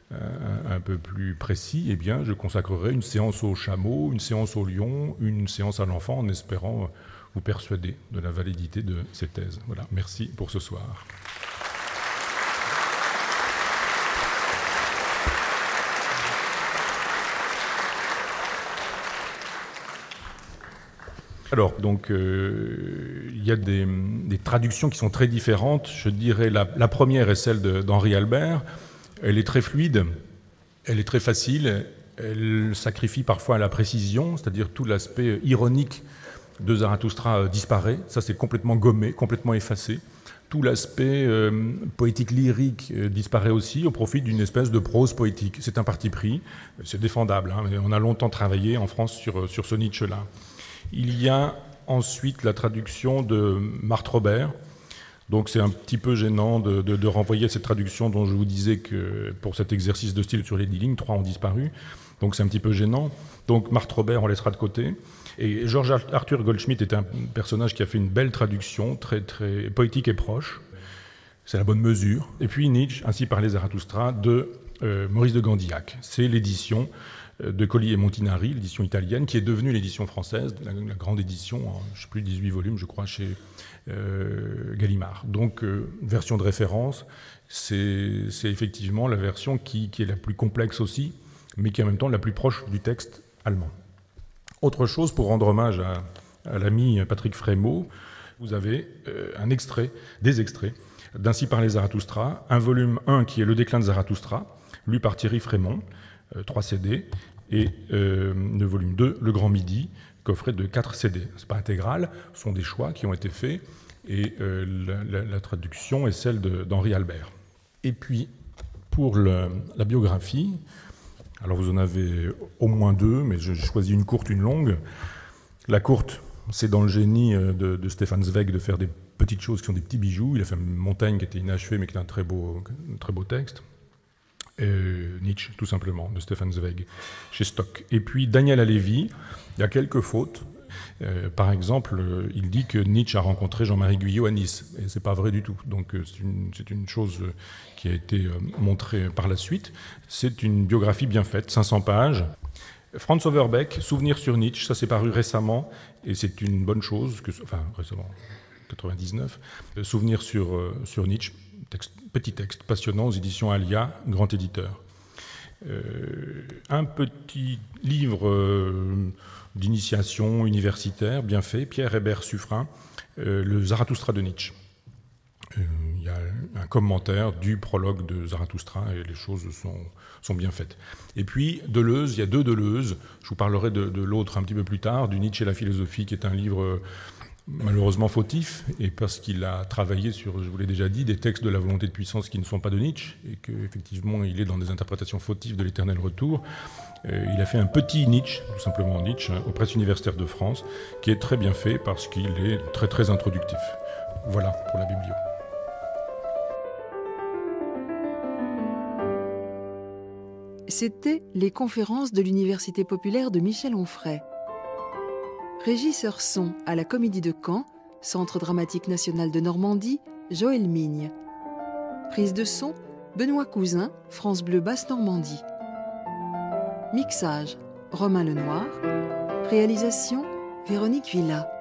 précis, eh bien, je consacrerai une séance au chameau, une séance au lion, une séance à l'enfant, en espérant vous persuader de la validité de ces thèses. Voilà, merci pour ce soir. Alors, donc, il y a des traductions qui sont très différentes. Je dirais la première est celle d'Henri Albert. Elle est très fluide, elle est très facile, elle sacrifie parfois à la précision, c'est-à-dire tout l'aspect ironique de Zarathustra disparaît. Ça, c'est complètement gommé, complètement effacé. Tout l'aspect poétique lyrique disparaît aussi au profit d'une espèce de prose poétique. C'est un parti pris, c'est défendable, hein, mais on a longtemps travaillé en France sur ce Nietzsche-là. Il y a ensuite la traduction de Marthe Robert, Donc c'est un petit peu gênant de renvoyer cette traduction dont je vous disais que pour cet exercice de style sur les 10 lignes, 3 ont disparu. Donc c'est un petit peu gênant. Donc Marthe Robert, on laissera de côté. Et George Arthur Goldschmidt est un personnage qui a fait une belle traduction, très, très poétique et proche. C'est la bonne mesure. Et puis Nietzsche, Ainsi parlait Zarathustra, de Maurice de Gandillac. C'est l'édition de Colli et Montinari, l'édition italienne, qui est devenue l'édition française, la grande édition, en, je ne sais plus, 18 volumes, je crois, chez Gallimard. Donc, version de référence, c'est effectivement la version qui est la plus complexe aussi, mais qui est en même temps la plus proche du texte allemand. Autre chose, pour rendre hommage à l'ami Patrick Frémaux, vous avez des extraits d'Ainsi parlait Zarathustra, un volume 1 qui est Le déclin de Zarathustra, lu par Thierry Frémont, 3 CD, et le volume 2, Le Grand Midi, coffret de 4 CD. Ce n'est pas intégral, ce sont des choix qui ont été faits, et la traduction est celle d'Henri Albert. Et puis, pour la biographie, alors vous en avez au moins 2, mais j'ai choisi une courte, une longue. La courte, c'est dans le génie de Stefan Zweig de faire des petites choses qui sont des petits bijoux. Il a fait Montaigne qui était inachevé, mais qui est un très beau texte. Nietzsche, tout simplement, de Stefan Zweig, chez Stock. Et puis Daniel Halévy, il y a quelques fautes. Par exemple, il dit que Nietzsche a rencontré Jean-Marie Guyot à Nice. Et c'est pas vrai du tout. Donc c'est une chose qui a été montrée par la suite. C'est une biographie bien faite, 500 pages. Franz Overbeck, Souvenirs sur Nietzsche, ça s'est paru récemment, et c'est une bonne chose, récemment, 99. Souvenirs sur Nietzsche, petit texte passionnant aux éditions Alia, grand éditeur. Un petit livre d'initiation universitaire, bien fait, Pierre Hébert Suffren, le Zarathustra de Nietzsche. Il y a un commentaire du prologue de Zarathustra et les choses sont bien faites. Et puis Deleuze, il y a 2 Deleuze, je vous parlerai de l'autre un petit peu plus tard, du Nietzsche et la philosophie, qui est un livre malheureusement fautif, et parce qu'il a travaillé sur, je vous l'ai déjà dit, des textes de la volonté de puissance qui ne sont pas de Nietzsche, et qu'effectivement il est dans des interprétations fautives de l'éternel retour. Il a fait un petit Nietzsche, tout simplement Nietzsche, aux presses universitaires de France, qui est très bien fait parce qu'il est très très introductif. Voilà pour la biblio. C'était les conférences de l'Université populaire de Michel-Onfray. Régisseur son à la Comédie de Caen, Centre dramatique national de Normandie, Joël Migne. Prise de son, Benoît Cousin, France Bleu Basse-Normandie. Mixage, Romain Lenoir. Réalisation, Véronique Villa.